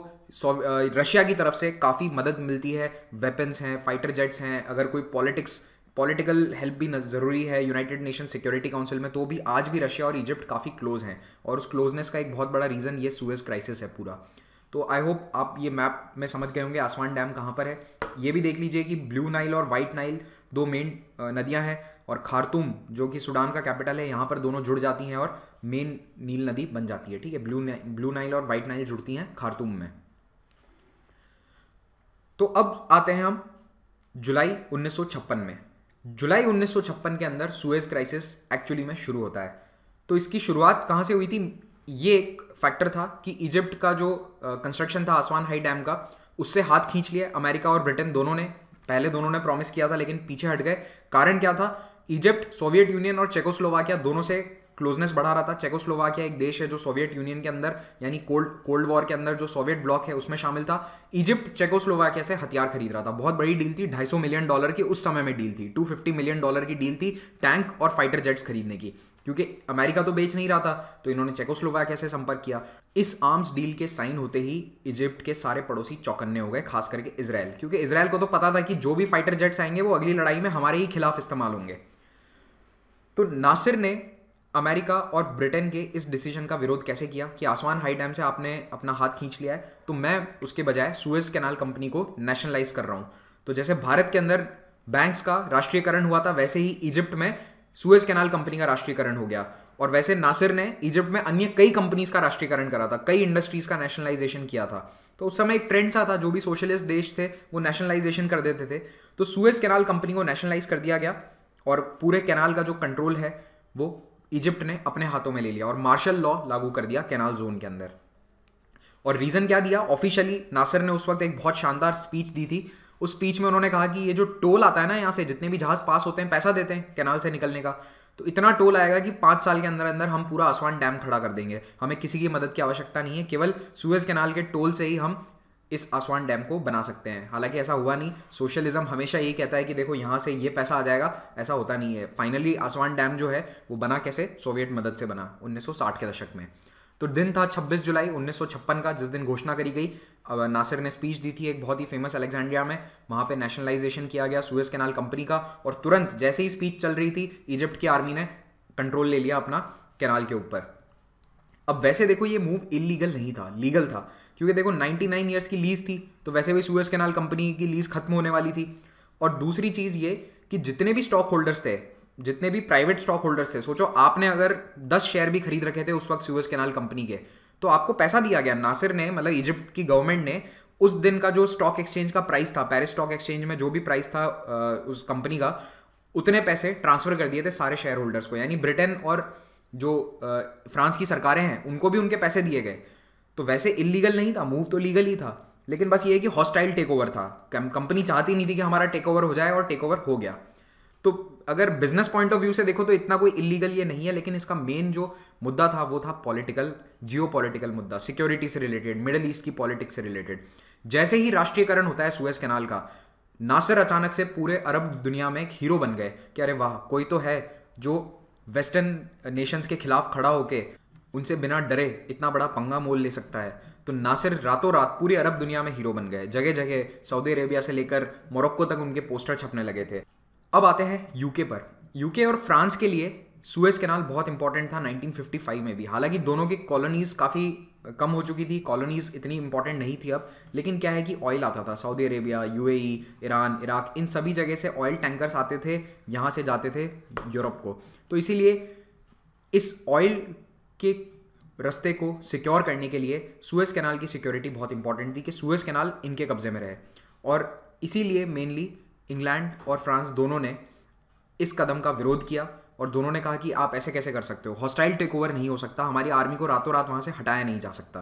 रशिया की तरफ से काफ़ी मदद मिलती है, वेपन्स हैं, फाइटर जेट्स हैं। अगर कोई पॉलिटिक्स पॉलिटिकल हेल्प भी ज़रूरी है यूनाइटेड नेशन सिक्योरिटी काउंसिल में, तो भी आज भी रशिया और इजिप्ट काफ़ी क्लोज हैं। और उस क्लोजनेस का एक बहुत बड़ा रीज़न ये सुएज क्राइसिस है पूरा। तो आई होप आप ये मैप में समझ गए होंगे असवान डैम कहाँ पर है। ये भी देख लीजिए कि ब्लू नाइल और वाइट नाइल दो मेन नदियाँ हैं, और खार्तूम जो कि सूडान का कैपिटल है, यहाँ पर दोनों जुड़ जाती हैं और मेन नील नदी बन जाती है। ठीक है, ब्लू ब्लू नाइल और वाइट नाइल जुड़ती हैं खार्तूम में। तो अब आते हैं हम जुलाई उन्नीस सौ छप्पन में। जुलाई उन्नीस सौ छप्पन के अंदर सुएज क्राइसिस एक्चुअली में शुरू होता है। तो इसकी शुरुआत कहाँ से हुई थी? ये एक फैक्टर था कि इजिप्ट का जो कंस्ट्रक्शन था असवान हाई डैम का, उससे हाथ खींच लिया अमेरिका और ब्रिटेन दोनों ने। पहले दोनों ने प्रॉमिस किया था लेकिन पीछे हट गए। कारण क्या था? इजिप्ट सोवियत यूनियन और चेकोस्लोवाकिया दोनों से क्लोजनेस बढ़ा रहा था। चेकोस्लोवाकिया एक देश है जो सोवियत यूनियन के अंदर, यानी कोल्ड कोल्ड वॉर के अंदर जो सोवियत ब्लॉक है उसमें शामिल था। इजिप्ट चेकोस्लोवाकिया से हथियार खरीद रहा था। बहुत बड़ी डील थी, ढाई सौ मिलियन डॉलर की उस समय में डील थी। दो सौ पचास मिलियन डॉलर की डील थी टैंक और फाइटर जेट्स खरीदने की, क्योंकि अमेरिका तो बेच नहीं रहा था, तो इन्होंने चेकोस्लोवाकिया से संपर्क किया। इस आर्म्स डील के साइन होते ही इजिप्ट के सारे पड़ोसी चौकन्ने हो गए, खास करके इजराइल, क्योंकि इजराइल को तो पता था कि जो भी फाइटर जेट्स आएंगे वो अगली लड़ाई में हमारे ही खिलाफ इस्तेमाल होंगे। तो नासिर ने अमेरिका और ब्रिटेन के इस डिसीजन का विरोध कैसे किया कि आसवान हाई डैम से आपने अपना हाथ खींच लिया है, तो मैं उसके बजाय सुएज कैनाल कंपनी को नेशनलाइज कर रहा हूं। तो जैसे भारत के अंदर बैंक्स का राष्ट्रीयकरण हुआ था, वैसे ही इजिप्ट में सुएज कैनाल कंपनी का राष्ट्रीयकरण हो गया। और वैसे नासिर ने इजिप्ट में अन्य कई कंपनीज का राष्ट्रीयकरण करा था, कई इंडस्ट्रीज का नेशनलाइजेशन किया था। तो उस समय एक ट्रेंड सा था, जो भी सोशलिस्ट देश थे वो नेशनलाइजेशन कर देते थे। तो सुएज कैनाल कंपनी को नेशनलाइज कर दिया गया और पूरे कैनाल का जो कंट्रोल है वो इजिप्ट ने अपने हाथों में ले लिया और मार्शल लॉ लागू कर दिया कैनाल जोन के अंदर। और रीजन क्या दिया? ऑफिशियली नासिर ने उस वक्त एक बहुत शानदार स्पीच दी थी। उस स्पीच में उन्होंने कहा कि ये जो टोल आता है ना, यहाँ से जितने भी जहाज पास होते हैं पैसा देते हैं कैनाल से निकलने का, तो इतना टोल आएगा कि पाँच साल के अंदर अंदर हम पूरा आसवान डैम खड़ा कर देंगे। हमें किसी की मदद की आवश्यकता नहीं है, केवल सुएज कैनाल के टोल से ही हम इस आसवान डैम को बना सकते हैं। हालांकि ऐसा हुआ नहीं। सोशलिज्म हमेशा यही कहता है कि देखो यहाँ से ये पैसा आ जाएगा, ऐसा होता नहीं है। फाइनली आसवान डैम जो है वो बना कैसे? सोवियत मदद से बना उन्नीस सौ साठ के दशक में। तो दिन था छब्बीस जुलाई उन्नीस सौ छप्पन का, जिस दिन घोषणा करी गई। अब नासिर ने स्पीच दी थी एक बहुत ही फेमस अलेक्जेंड्रिया में, वहाँ पे नेशनलाइजेशन किया गया सुएज कैनाल कंपनी का। और तुरंत जैसे ही स्पीच चल रही थी, इजिप्ट की आर्मी ने कंट्रोल ले लिया अपना कैनाल के ऊपर। अब वैसे देखो ये मूव इलीगल नहीं था, लीगल था, क्योंकि देखो निन्यानवे ईयर्स की लीज थी, तो वैसे भी सुएज कैनाल कंपनी की लीज खत्म होने वाली थी। और दूसरी चीज़ ये कि जितने भी स्टॉक होल्डर्स थे, जितने भी प्राइवेट स्टॉक होल्डर्स थे, सोचो आपने अगर दस शेयर भी खरीद रखे थे उस वक्त सुएज कैनाल कंपनी के, तो आपको पैसा दिया गया। नासिर ने, मतलब इजिप्ट की गवर्नमेंट ने, उस दिन का जो स्टॉक एक्सचेंज का प्राइस था, पेरिस स्टॉक एक्सचेंज में जो भी प्राइस था उस कंपनी का, उतने पैसे ट्रांसफर कर दिए थे सारे शेयर होल्डर्स को। यानी ब्रिटेन और जो फ्रांस की सरकारें हैं उनको भी उनके पैसे दिए गए। तो वैसे इलीगल नहीं था, मूव तो लीगल ही था, लेकिन बस ये है कि हॉस्टाइल टेक ओवर था। कंपनी चाहती नहीं थी कि हमारा टेक ओवर हो जाए, और टेक ओवर हो गया। तो अगर बिजनेस पॉइंट ऑफ व्यू से देखो तो इतना कोई इलीगल ये नहीं है, लेकिन इसका मेन जो मुद्दा था वो था पॉलिटिकल, जियो पॉलिटिकल मुद्दा, सिक्योरिटी से रिलेटेड, मिडिल ईस्ट की पॉलिटिक्स से रिलेटेड। जैसे ही राष्ट्रीयकरण होता है सुएज कैनाल का, नासिर अचानक से पूरे अरब दुनिया में एक हीरो बन गए कि अरे वाह, कोई तो है जो वेस्टर्न नेशंस के खिलाफ खड़ा होके उनसे बिना डरे इतना बड़ा पंगा मोल ले सकता है। तो नासिर रातों रात पूरी अरब दुनिया में हीरो बन गए। जगह जगह सऊदी अरेबिया से लेकर मोरक्को तक उनके पोस्टर छपने लगे थे। अब आते हैं यूके पर। यूके और फ्रांस के लिए सुएज कैनाल बहुत इंपॉर्टेंट था नाइनटीन फिफ्टी फाइव में भी। हालांकि दोनों की कॉलोनीज काफ़ी कम हो चुकी थी, कॉलोनीज इतनी इंपॉर्टेंट नहीं थी अब, लेकिन क्या है कि ऑयल आता था। Saudi Arabia, UAE, Iran, Iraq, इन सभी जगह से ऑयल टैंकर्स आते थे, यहाँ से जाते थे यूरोप को। तो इसीलिए इस ऑयल के रास्ते को सिक्योर करने के लिए सुएज कैनाल की सिक्योरिटी बहुत इंपॉर्टेंट थी कि सुएज कैनाल इनके कब्जे में रहे। और इसीलिए मेनली इंग्लैंड और फ्रांस दोनों ने इस कदम का विरोध किया और दोनों ने कहा कि आप ऐसे कैसे कर सकते हो, हॉस्टाइल टेक ओवर नहीं हो सकता, हमारी आर्मी को रातों रात वहां से हटाया नहीं जा सकता।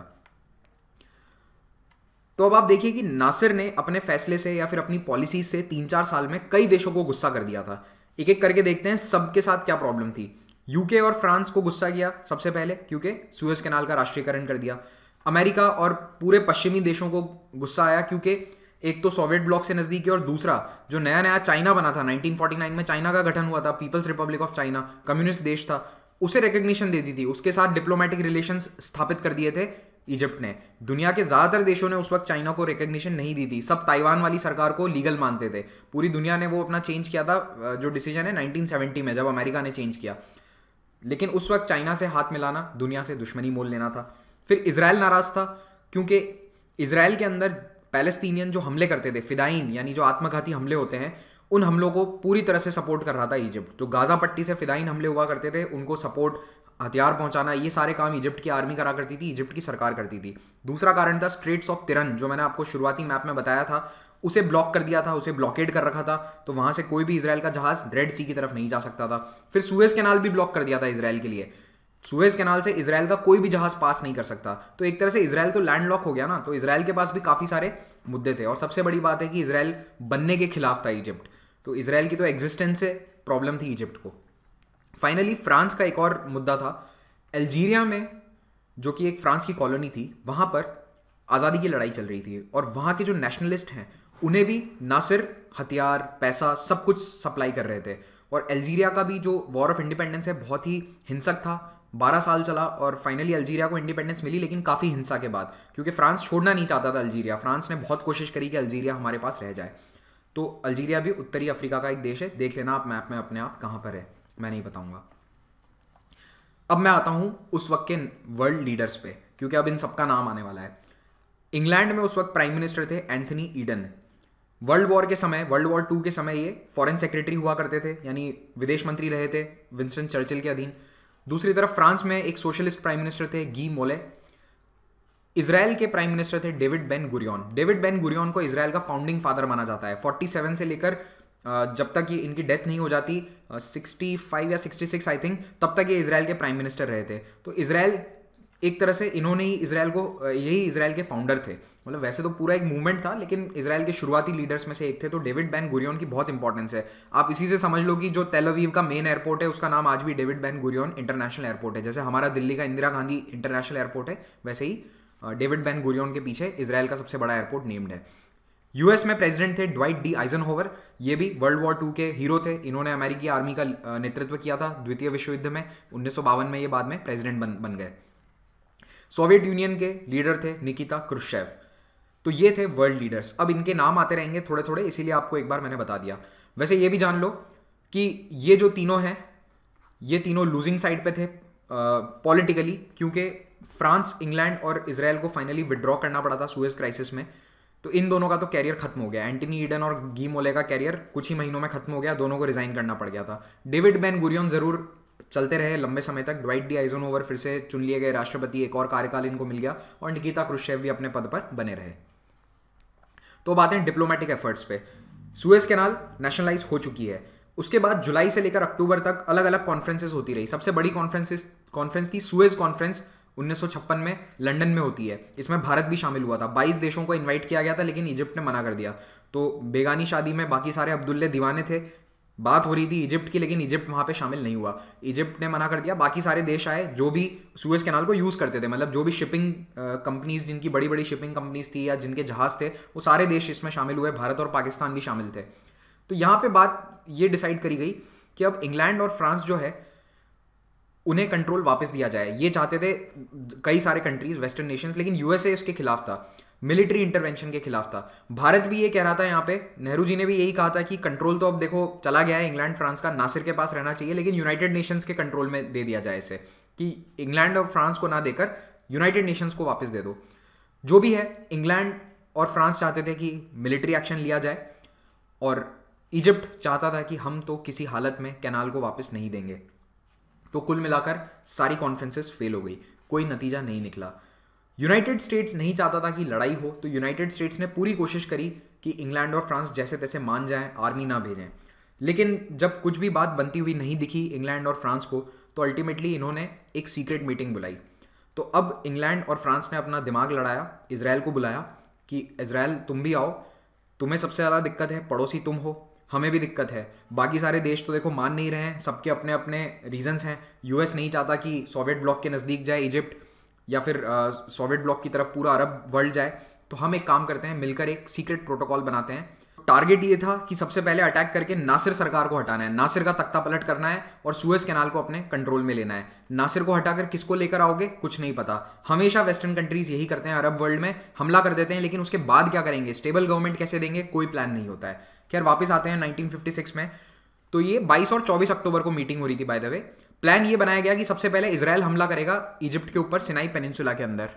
तो अब आप देखिए कि नासिर ने अपने फैसले से या फिर अपनी पॉलिसी से तीन चार साल में कई देशों को गुस्सा कर दिया था। एक एक करके देखते हैं सबके साथ क्या प्रॉब्लम थी। यूके और फ्रांस को गुस्सा किया सबसे पहले, क्योंकि सुएज कैनाल का राष्ट्रीयकरण कर दिया। अमेरिका और पूरे पश्चिमी देशों को गुस्सा आया, क्योंकि एक तो सोवियत ब्लॉक से नजदीक है और दूसरा जो नया नया चाइना बना था, नाइनटीन फोर्टी नाइन में चाइना का गठन हुआ था, People's Republic of China, communist देश था, उसे रिकग्निशन दे दी थी, उसके साथ डिप्लोमेटिक रिलेशंस स्थापित कर दिए थे इजिप्ट ने। दुनिया के ज्यादातर देशों ने उस वक्त चाइना को रिकग्निशन नहीं दी थी, सब ताइवान वाली सरकार को लीगल मानते थे। पूरी दुनिया ने वो अपना चेंज किया था, जो डिसीजन है नाइनटीन सेवेंटी में जब अमेरिका ने चेंज किया। लेकिन उस वक्त चाइना से हाथ मिलाना दुनिया से दुश्मनी मोल लेना था। फिर इजराइल नाराज था, क्योंकि इजराइल के अंदर पैलेस्तीनियन जो हमले करते थे, फिदाइन यानी जो आत्मघाती हमले होते हैं, उन हमलों को पूरी तरह से सपोर्ट कर रहा था इजिप्ट। जो गाजा पट्टी से फिदाइन हमले हुआ करते थे, उनको सपोर्ट, हथियार पहुंचाना, ये सारे काम इजिप्ट की आर्मी करा करती थी, इजिप्ट की सरकार करती थी। दूसरा कारण था स्ट्रेट्स ऑफ तिरन, जो मैंने आपको शुरुआती मैप में बताया था, उसे ब्लॉक कर दिया था, उसे ब्लॉकेड कर रखा था, तो वहां से कोई भी इजराइल का जहाज रेड सी की तरफ नहीं जा सकता था। फिर सुएज कैनाल भी ब्लॉक कर दिया था इजराइल के लिए, सुएज कैनाल से इजराइल का कोई भी जहाज पास नहीं कर सकता। तो एक तरह से इजराइल तो लैंड लॉक हो गया ना, तो इजराइल के पास भी काफी सारे मुद्दे थे। और सबसे बड़ी बात है कि इजराइल बनने के खिलाफ था इजिप्ट, तो इजराइल की तो एग्जिस्टेंस से प्रॉब्लम थी इजिप्ट को। फाइनली फ्रांस का एक और मुद्दा था। अल्जीरिया में, जो कि एक फ्रांस की कॉलोनी थी, वहां पर आज़ादी की लड़ाई चल रही थी और वहां के जो नेशनलिस्ट हैं उन्हें भी नासिर हथियार, पैसा, सब कुछ सप्लाई कर रहे थे। और अल्जीरिया का भी जो वॉर ऑफ इंडिपेंडेंस है बहुत ही हिंसक था, बारह साल चला और फाइनली अल्जीरिया को इंडिपेंडेंस मिली, लेकिन काफ़ी हिंसा के बाद, क्योंकि फ्रांस छोड़ना नहीं चाहता था अल्जीरिया। फ्रांस ने बहुत कोशिश करी कि अल्जीरिया हमारे पास रह जाए। तो अल्जीरिया भी उत्तरी अफ्रीका का एक देश है, देख लेना आप मैप में अपने आप कहाँ पर है, मैं नहीं बताऊँगा। अब मैं आता हूँ उस वक्त के वर्ल्ड लीडर्स पे, क्योंकि अब इन सबका नाम आने वाला है। इंग्लैंड में उस वक्त प्राइम मिनिस्टर थे एंथनी ईडन। वर्ल्ड वॉर के समय, वर्ल्ड वॉर टू के समय ये फॉरेन सेक्रेटरी हुआ करते थे, यानी विदेश मंत्री रहे थे विंस्टन चर्चिल के अधीन। दूसरी तरफ फ्रांस में एक सोशलिस्ट प्राइम मिनिस्टर थे, गी मोले। इजराइल के प्राइम मिनिस्टर थे David Ben Gurion. David Ben Gurion को इजराइल का फाउंडिंग फादर माना जाता है। सैंतालीस से लेकर जब तक ये इनकी डेथ नहीं हो जाती, पैंसठ या छियासठ आई थिंक, तब तक ये इजराइल के प्राइम मिनिस्टर रहे थे। तो इजराइल एक तरह से इन्होंने ही इजराइल को, यही इजराइल के फाउंडर थे। मतलब वैसे तो पूरा एक मूवमेंट था, लेकिन इजराइल के शुरुआती लीडर्स में से एक थे। तो डेविड बेन गुरियन की बहुत इंपॉर्टेंस है। आप इसी से समझ लो कि जो तेल अवीव का मेन एयरपोर्ट है उसका नाम आज भी David Ben Gurion international airport है। जैसे हमारा दिल्ली का इंदिरा गांधी इंटरनेशनल एयरपोर्ट है, वैसे ही डेविड बेन गुरियन के पीछे इजराइल का सबसे बड़ा एयरपोर्ट नेम्ड है। यूएस में प्रेसिडेंट थे ड्वाइट डी आइजनहोवर। ये भी वर्ल्ड वॉर टू के हीरो थे। इन्होंने अमेरिकी आर्मी का नेतृत्व किया था द्वितीय विश्व युद्ध में। उन्नीस सौ बावन में ये बाद में प्रेसिडेंट बन बन गए। सोवियत यूनियन के लीडर थे निकिता क्रुश्चेव। तो ये थे वर्ल्ड लीडर्स। अब इनके नाम आते रहेंगे थोड़े थोड़े, इसीलिए आपको एक बार मैंने बता दिया। वैसे ये भी जान लो कि ये जो तीनों हैं, ये तीनों लूजिंग साइड पे थे पॉलिटिकली, क्योंकि फ्रांस, इंग्लैंड और इजराइल को फाइनली विड्रॉ करना पड़ा था सुएज क्राइसिस में। तो इन दोनों का तो कैरियर खत्म हो गया। एंटनी ईडन और गी मोले का कैरियर कुछ ही महीनों में खत्म हो गया। दोनों को रिजाइन करना पड़ गया था। डेविड बेन गुरियन जरूर चलते रहे लंबे समय तक। ड्वाइट डी आइजनहोवर फिर से चुन लिए गए राष्ट्रपति, एक और कार्यकाल इनको मिल गया। और निकिता क्रुश्चेव भी अपने पद पर बने रहे। तो बात है डिप्लोमेटिक एफर्ट्स पे। सुएज कैनाल नेशनलाइज हो चुकी है। उसके बाद जुलाई से लेकर अक्टूबर तक अलग अलग कॉन्फ्रेंसेस होती रही। सबसे बड़ी कॉन्फ्रेंसेस कॉन्फ्रेंस थी सुएज कॉन्फ्रेंस, उन्नीस सौ छप्पन में लंदन में होती है। इसमें भारत भी शामिल हुआ था। बाईस देशों को इनवाइट किया गया था, लेकिन इजिप्ट ने मना कर दिया। तो बेगानी शादी में बाकी सारे अब्दुल्ले दीवाने थे। बात हो रही थी इजिप्ट की, लेकिन इजिप्ट वहां पे शामिल नहीं हुआ। इजिप्ट ने मना कर दिया। बाकी सारे देश आए जो भी सुएज कैनाल को यूज करते थे, मतलब जो भी शिपिंग कंपनीज, जिनकी बड़ी बड़ी शिपिंग कंपनीज थी या जिनके जहाज थे, वो सारे देश इसमें शामिल हुए। भारत और पाकिस्तान भी शामिल थे। तो यहाँ पे बात ये डिसाइड करी गई कि अब इंग्लैंड और फ्रांस जो है उन्हें कंट्रोल वापस दिया जाए। ये चाहते थे कई सारे कंट्रीज, वेस्टर्न नेशंस, लेकिन यूएसए इसके खिलाफ था, मिलिट्री इंटरवेंशन के खिलाफ था। भारत भी ये कह रहा था, यहाँ पे नेहरू जी ने भी यही कहा था कि कंट्रोल तो अब देखो चला गया है इंग्लैंड फ्रांस का, नासिर के पास रहना चाहिए, लेकिन यूनाइटेड नेशंस के कंट्रोल में दे दिया जाए इसे, कि इंग्लैंड और फ्रांस को ना देकर यूनाइटेड नेशंस को वापस दे दो। जो भी है, इंग्लैंड और फ्रांस चाहते थे कि मिलिट्री एक्शन लिया जाए, और इजिप्ट चाहता था कि हम तो किसी हालत में कैनाल को वापस नहीं देंगे। तो कुल मिलाकर सारी कॉन्फ्रेंसेस फेल हो गई, कोई नतीजा नहीं निकला। यूनाइटेड स्टेट्स नहीं चाहता था कि लड़ाई हो, तो यूनाइटेड स्टेट्स ने पूरी कोशिश करी कि इंग्लैंड और फ्रांस जैसे तैसे मान जाएं, आर्मी ना भेजें। लेकिन जब कुछ भी बात बनती हुई नहीं दिखी इंग्लैंड और फ्रांस को, तो अल्टीमेटली इन्होंने एक सीक्रेट मीटिंग बुलाई। तो अब इंग्लैंड और फ्रांस ने अपना दिमाग लड़ाया, इजराइल को बुलाया कि इजराइल तुम भी आओ, तुम्हें सबसे ज़्यादा दिक्कत है, पड़ोसी तुम हो, हमें भी दिक्कत है। बाकी सारे देश तो देखो मान नहीं रहे हैं, सबके अपने अपने रीजंस हैं। यूएस नहीं चाहता कि सोवियत ब्लॉक के नज़दीक जाए इजिप्ट, या फिर सोवियत ब्लॉक की तरफ पूरा अरब वर्ल्ड जाए। तो हम एक काम करते हैं, मिलकर एक सीक्रेट प्रोटोकॉल बनाते हैं। टारगेट ये था कि सबसे पहले अटैक करके नासिर सरकार को हटाना है, नासिर का तख्ता पलट करना है और सुएज कैनाल को अपने कंट्रोल में लेना है। नासिर को हटाकर किसको लेकर आओगे कुछ नहीं पता। हमेशा वेस्टर्न कंट्रीज यही करते हैं, अरब वर्ल्ड में हमला कर देते हैं, लेकिन उसके बाद क्या करेंगे, स्टेबल गवर्नमेंट कैसे देंगे, कोई प्लान नहीं होता है। खैर वापस आते हैं नाइनटीन फिफ्टी सिक्स में। तो ये बाईस और चौबीस अक्टूबर को मीटिंग हो रही थी। बाय द वे प्लान ये बनाया गया कि सबसे पहले इजराइल हमला करेगा इजिप्ट के ऊपर सिनाई पेनिनसुला के अंदर,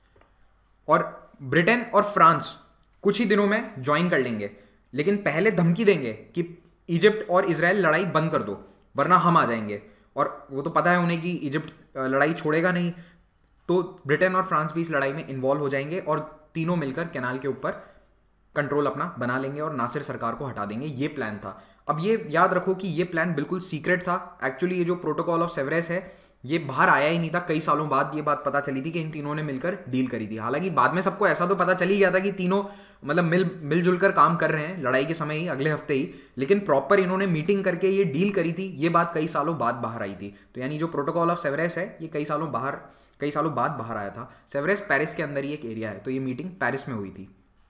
और ब्रिटेन और फ्रांस कुछ ही दिनों में ज्वाइन कर लेंगे, लेकिन पहले धमकी देंगे कि इजिप्ट और इजराइल लड़ाई बंद कर दो वरना हम आ जाएंगे। और वो तो पता है उन्हें कि इजिप्ट लड़ाई छोड़ेगा नहीं, तो ब्रिटेन और फ्रांस भी इस लड़ाई में इन्वॉल्व हो जाएंगे और तीनों मिलकर कैनाल के ऊपर कंट्रोल अपना बना लेंगे और नासिर सरकार को हटा देंगे। ये प्लान था। अब ये याद रखो कि ये प्लान बिल्कुल सीक्रेट था। एक्चुअली ये जो प्रोटोकॉल ऑफ सेवरेस है ये बाहर आया ही नहीं था। कई सालों बाद ये बात पता चली थी कि इन तीनों ने मिलकर डील करी थी। हालांकि बाद में सबको ऐसा तो पता चल ही गया था कि तीनों मतलब मिल मिलजुल कर काम कर रहे हैं लड़ाई के समय ही, अगले हफ्ते ही, लेकिन प्रॉपर इन्होंने मीटिंग करके ये डील करी थी, ये बात कई सालों बाद बाहर आई थी। तो यानी जो प्रोटोकॉल ऑफ सेवरेस है ये कई सालों बाहर कई सालों बाद बाहर आया था। सेवरेस पेरिस के अंदर ही एक एरिया है, तो ये मीटिंग पेरिस में हुई थी।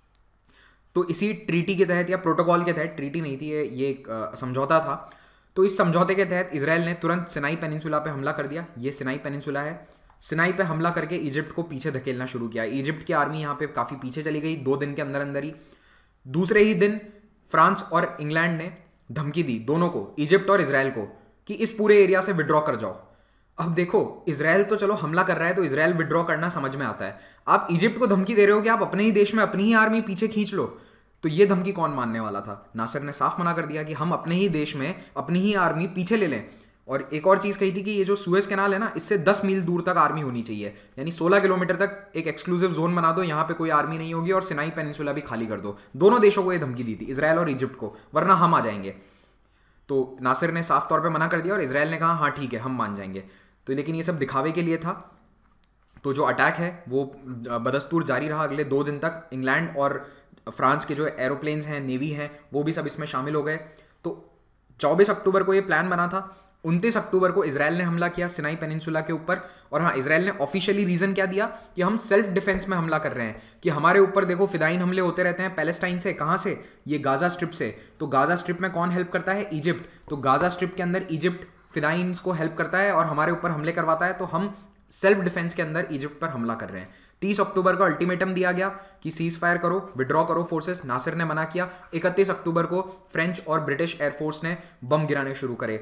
तो इसी ट्रीटी के तहत या प्रोटोकॉल के तहत, ट्रीटी नहीं थी ये, ये एक समझौता था। तो इस समझौते के तहत इजराइल ने तुरंत सिनाई पेनिनसुला पे हमला कर दिया। ये सिनाई पेनिनसुला है। सिनाई पे हमला करके इजिप्ट को पीछे धकेलना शुरू किया। इजिप्ट की आर्मी यहाँ पे काफ़ी पीछे चली गई दो दिन के अंदर अंदर ही। दूसरे ही दिन फ्रांस और इंग्लैंड ने धमकी दी दोनों को, इजिप्ट और इजराइल को, कि इस पूरे एरिया से विड्रॉ कर जाओ। अब देखो इजराइल तो चलो हमला कर रहा है तो इजराइल विड्रॉ करना समझ में आता है। आप इजिप्ट को धमकी दे रहे हो कि आप अपने ही देश में अपनी ही आर्मी पीछे खींच लो, तो ये धमकी कौन मानने वाला था। नासिर ने साफ मना कर दिया कि हम अपने ही देश में अपनी ही आर्मी पीछे ले लें। और एक और चीज़ कही थी कि ये जो सुएज कैनाल है ना, इससे दस मील दूर तक आर्मी होनी चाहिए, यानी सोलह किलोमीटर तक एक एक्सक्लूसिव जोन बना दो, यहाँ पे कोई आर्मी नहीं होगी, और सिनाई पेनिनसुला भी खाली कर दो। दोनों देशों को ये धमकी दी थी, इजराइल और इजिप्ट को, वरना हम आ जाएंगे। तो नासिर ने साफ तौर पे मना कर दिया और इजराइल ने कहा हाँ ठीक है हम मान जाएंगे। तो लेकिन ये सब दिखावे के लिए था। तो जो अटैक है वो बदस्तूर जारी रहा अगले दो दिन तक। इंग्लैंड और फ्रांस के जो एरोप्लेन्स हैं, नेवी हैं, वो भी सब इसमें शामिल हो गए। तो चौबीस अक्टूबर को ये प्लान बना था। उनतीस अक्टूबर को इजराइल ने हमला किया सिनाई पेनिनसुला के ऊपर। और हाँ, इजराइल ने ऑफिशियली रीजन क्या दिया कि हम सेल्फ डिफेंस में हमला कर रहे हैं, कि हमारे ऊपर देखो फिदाइन हमले होते रहते हैं पैलेस्टाइन से। कहाँ से? ये गाजा स्ट्रिप से। तो गाजा स्ट्रिप में कौन हेल्प करता है? इजिप्ट। तो गाजा स्ट्रिप के अंदर इजिप्ट फिदाइंस को हेल्प करता है और हमारे ऊपर हमले करवाता है, तो हम सेल्फ डिफेंस के अंदर इजिप्ट पर हमला कर रहे हैं। तीस अक्टूबर को अल्टीमेटम दिया गया कि सीज फायर करो, विड्रॉ करो फोर्सेस। नासिर ने मना किया। इकतीस अक्टूबर को फ्रेंच और ब्रिटिश एयरफोर्स ने बम गिराने शुरू करे।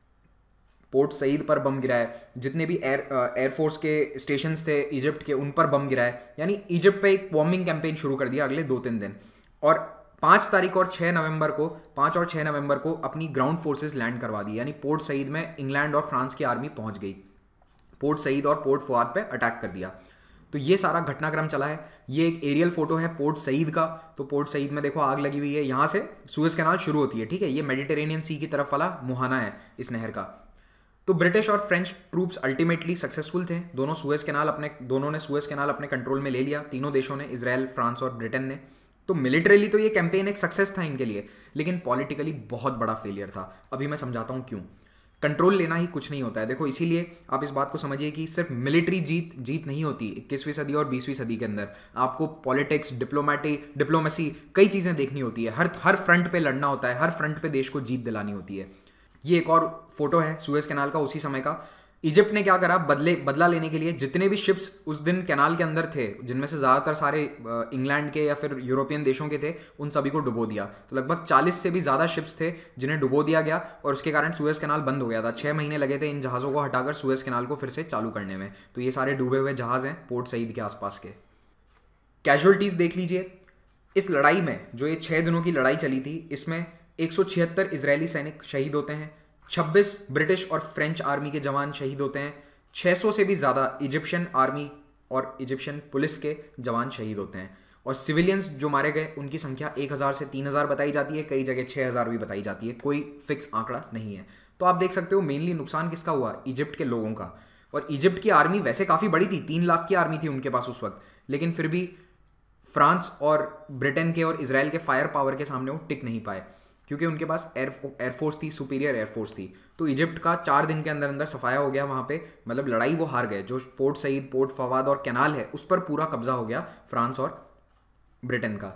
पोर्ट सईद पर बम गिराए, जितने भी एयर एयरफोर्स के स्टेशंस थे इजिप्ट के, उन पर बम गिराए। यानी इजिप्ट पे एक बॉम्बिंग कैंपेन शुरू कर दिया अगले दो तीन दिन। और पाँच तारीख और छः नवंबर को पाँच और छः नवंबर को अपनी ग्राउंड फोर्सेस लैंड करवा दी, यानी पोर्ट सईद में इंग्लैंड और फ्रांस की आर्मी पहुंच गई। पोर्ट सईद और पोर्ट फुआद पे अटैक कर दिया। तो ये सारा घटनाक्रम चला है। ये एक एरियल फोटो है पोर्ट सईद का। तो पोर्ट सईद में देखो आग लगी हुई है, यहाँ से सुएज कैनाल शुरू होती है, ठीक है। ये मेडिटेरेनियन सी की तरफ वाला मुहाना है इस नहर का। तो ब्रिटिश और फ्रेंच ट्रूप्स अल्टीमेटली सक्सेसफुल थे। दोनों सुएज कैनाल अपने दोनों ने सुएज कैनाल अपने कंट्रोल में ले लिया, तीनों देशों ने, इजराइल, फ्रांस और ब्रिटेन ने। तो मिलिटरीली तो ये कैंपेन एक सक्सेस था इनके लिए, लेकिन पॉलिटिकली बहुत बड़ा फेलियर था। अभी मैं समझाता हूँ क्यों। कंट्रोल लेना ही कुछ नहीं होता है, देखो इसीलिए आप इस बात को समझिए कि सिर्फ मिलिट्री जीत जीत नहीं होती। इक्कीसवीं सदी और बीसवीं सदी के अंदर आपको पॉलिटिक्स, डिप्लोमेटी डिप्लोमेसी कई चीज़ें देखनी होती है। हर हर फ्रंट पे लड़ना होता है, हर फ्रंट पे देश को जीत दिलानी होती है। ये एक और फोटो है सुएज कैनाल का उसी समय का। इजिप्ट ने क्या करा, बदले बदला लेने के लिए जितने भी शिप्स उस दिन कैनाल के अंदर थे, जिनमें से ज़्यादातर सारे इंग्लैंड के या फिर यूरोपियन देशों के थे, उन सभी को डुबो दिया। तो लगभग चालीस से भी ज़्यादा शिप्स थे जिन्हें डुबो दिया गया, और उसके कारण सुएज कैनाल बंद हो गया था। छः महीने लगे थे इन जहाज़ों को हटाकर सुएज कैनाल को फिर से चालू करने में। तो ये सारे डूबे हुए जहाज़ हैं पोर्ट सईद के आसपास के। कैजुअलिटीज़ देख लीजिए। इस लड़ाई में जो ये छः दिनों की लड़ाई चली थी, इसमें एक सौ छिहत्तर इजरायली सैनिक शहीद होते हैं, छब्बीस ब्रिटिश और फ्रेंच आर्मी के जवान शहीद होते हैं, छह सौ से भी ज़्यादा इजिप्शियन आर्मी और इजिप्शियन पुलिस के जवान शहीद होते हैं, और सिविलियंस जो मारे गए उनकी संख्या एक हज़ार से तीन हज़ार बताई जाती है, कई जगह छः हज़ार भी बताई जाती है, कोई फिक्स आंकड़ा नहीं है। तो आप देख सकते हो मेनली नुकसान किसका हुआ, इजिप्ट के लोगों का। और इजिप्ट की आर्मी वैसे काफ़ी बड़ी थी, तीन लाख की आर्मी थी उनके पास उस वक्त, लेकिन फिर भी फ्रांस और ब्रिटेन के और इसराइल के फायर पावर के सामने वो टिक नहीं पाए, क्योंकि उनके पास एयर एयरफोर्स थी, सुपीरियर एयरफोर्स थी। तो इजिप्ट का चार दिन के अंदर अंदर सफाया हो गया वहाँ पे, मतलब लड़ाई वो हार गए। जो पोर्ट सईद, पोर्ट फवाद और कैनाल है उस पर पूरा कब्जा हो गया फ्रांस और ब्रिटेन का।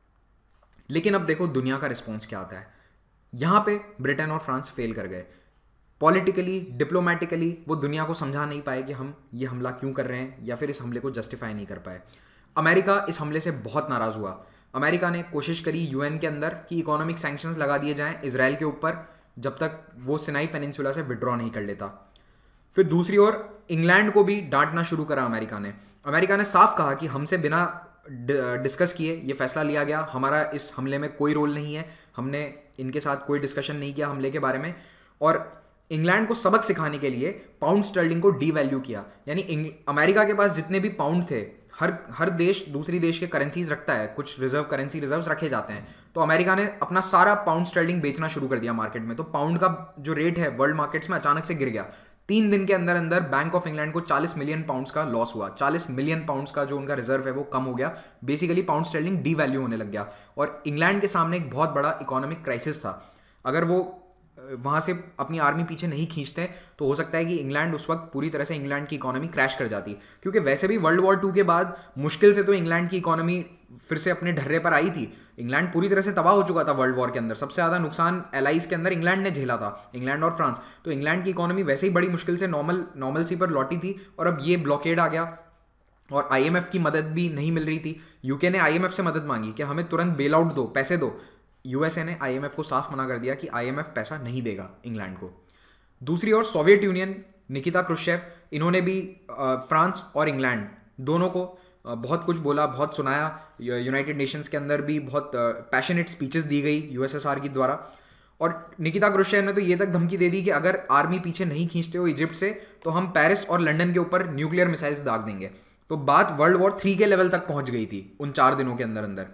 लेकिन अब देखो दुनिया का रिस्पॉन्स क्या आता है। यहाँ पे ब्रिटेन और फ्रांस फेल कर गए पॉलिटिकली, डिप्लोमेटिकली। वो दुनिया को समझा नहीं पाए कि हम ये हमला क्यों कर रहे हैं, या फिर इस हमले को जस्टिफाई नहीं कर पाए। अमेरिका इस हमले से बहुत नाराज़ हुआ। अमेरिका ने कोशिश करी यूएन के अंदर कि इकोनॉमिक सैंक्शंस लगा दिए जाएं इजराइल के ऊपर, जब तक वो सिनाई पेनिनसुला से विड्रॉ नहीं कर लेता। फिर दूसरी ओर इंग्लैंड को भी डांटना शुरू करा अमेरिका ने। अमेरिका ने साफ कहा कि हमसे बिना डिस्कस किए ये फैसला लिया गया, हमारा इस हमले में कोई रोल नहीं है, हमने इनके साथ कोई डिस्कशन नहीं किया हमले के बारे में। और इंग्लैंड को सबक सिखाने के लिए पाउंड स्टर्लिंग को डीवैल्यू किया। यानी अमेरिका के पास जितने भी पाउंड थे, हर हर देश दूसरी देश के करेंसीज रखता है, कुछ रिजर्व करेंसी रिजर्व्स रखे जाते हैं, तो अमेरिका ने अपना सारा पाउंड स्टर्लिंग बेचना शुरू कर दिया मार्केट में। तो पाउंड का जो रेट है वर्ल्ड मार्केट्स में अचानक से गिर गया। तीन दिन के अंदर अंदर बैंक ऑफ इंग्लैंड को चालीस मिलियन पाउंड्स का लॉस हुआ। चालीस मिलियन पाउंड्स का जो उनका रिजर्व है वो कम हो गया। बेसिकली पाउंड स्टर्लिंग डीवैल्यू होने लग गया, और इंग्लैंड के सामने एक बहुत बड़ा इकोनॉमिक क्राइसिस था। अगर वो वहाँ से अपनी आर्मी पीछे नहीं खींचते तो हो सकता है कि इंग्लैंड उस वक्त पूरी तरह से इंग्लैंड की इकोनॉमी क्रैश कर जाती, क्योंकि वैसे भी वर्ल्ड वॉर टू के बाद मुश्किल से तो इंग्लैंड की इकोनॉमी फिर से अपने ढर्रे पर आई थी। इंग्लैंड पूरी तरह से तबाह हो चुका था वर्ल्ड वॉर के अंदर। सबसे ज़्यादा नुकसान एलाइज के अंदर इंग्लैंड ने झेला था, इंग्लैंड और फ्रांस। तो इंग्लैंड की इकोनॉमी वैसे ही बड़ी मुश्किल से नॉर्मल नॉर्मल सी पर लौटी थी, और अब ये ब्लॉकेड आ गया और आईएमएफ की मदद भी नहीं मिल रही थी। यूके ने आईएमएफ से मदद मांगी कि हमें तुरंत बेल आउट दो, पैसे दो। यूएसए ने आईएमएफ को साफ मना कर दिया कि आईएमएफ पैसा नहीं देगा इंग्लैंड को। दूसरी ओर सोवियत यूनियन, निकिता क्रुश्चेव, इन्होंने भी फ्रांस और इंग्लैंड दोनों को बहुत कुछ बोला, बहुत सुनाया। यूनाइटेड नेशंस के अंदर भी बहुत पैशनेट स्पीचेस दी गई यूएसएसआर की द्वारा। और निकिता क्रुश्चेव ने तो ये तक धमकी दे दी कि अगर आर्मी पीछे नहीं खींचते हो इजिप्ट से तो हम पेरिस और लंदन के ऊपर न्यूक्लियर मिसाइल्स दाग देंगे। तो बात वर्ल्ड वॉर थ्री के लेवल तक पहुंच गई थी उन चार दिनों के अंदर अंदर।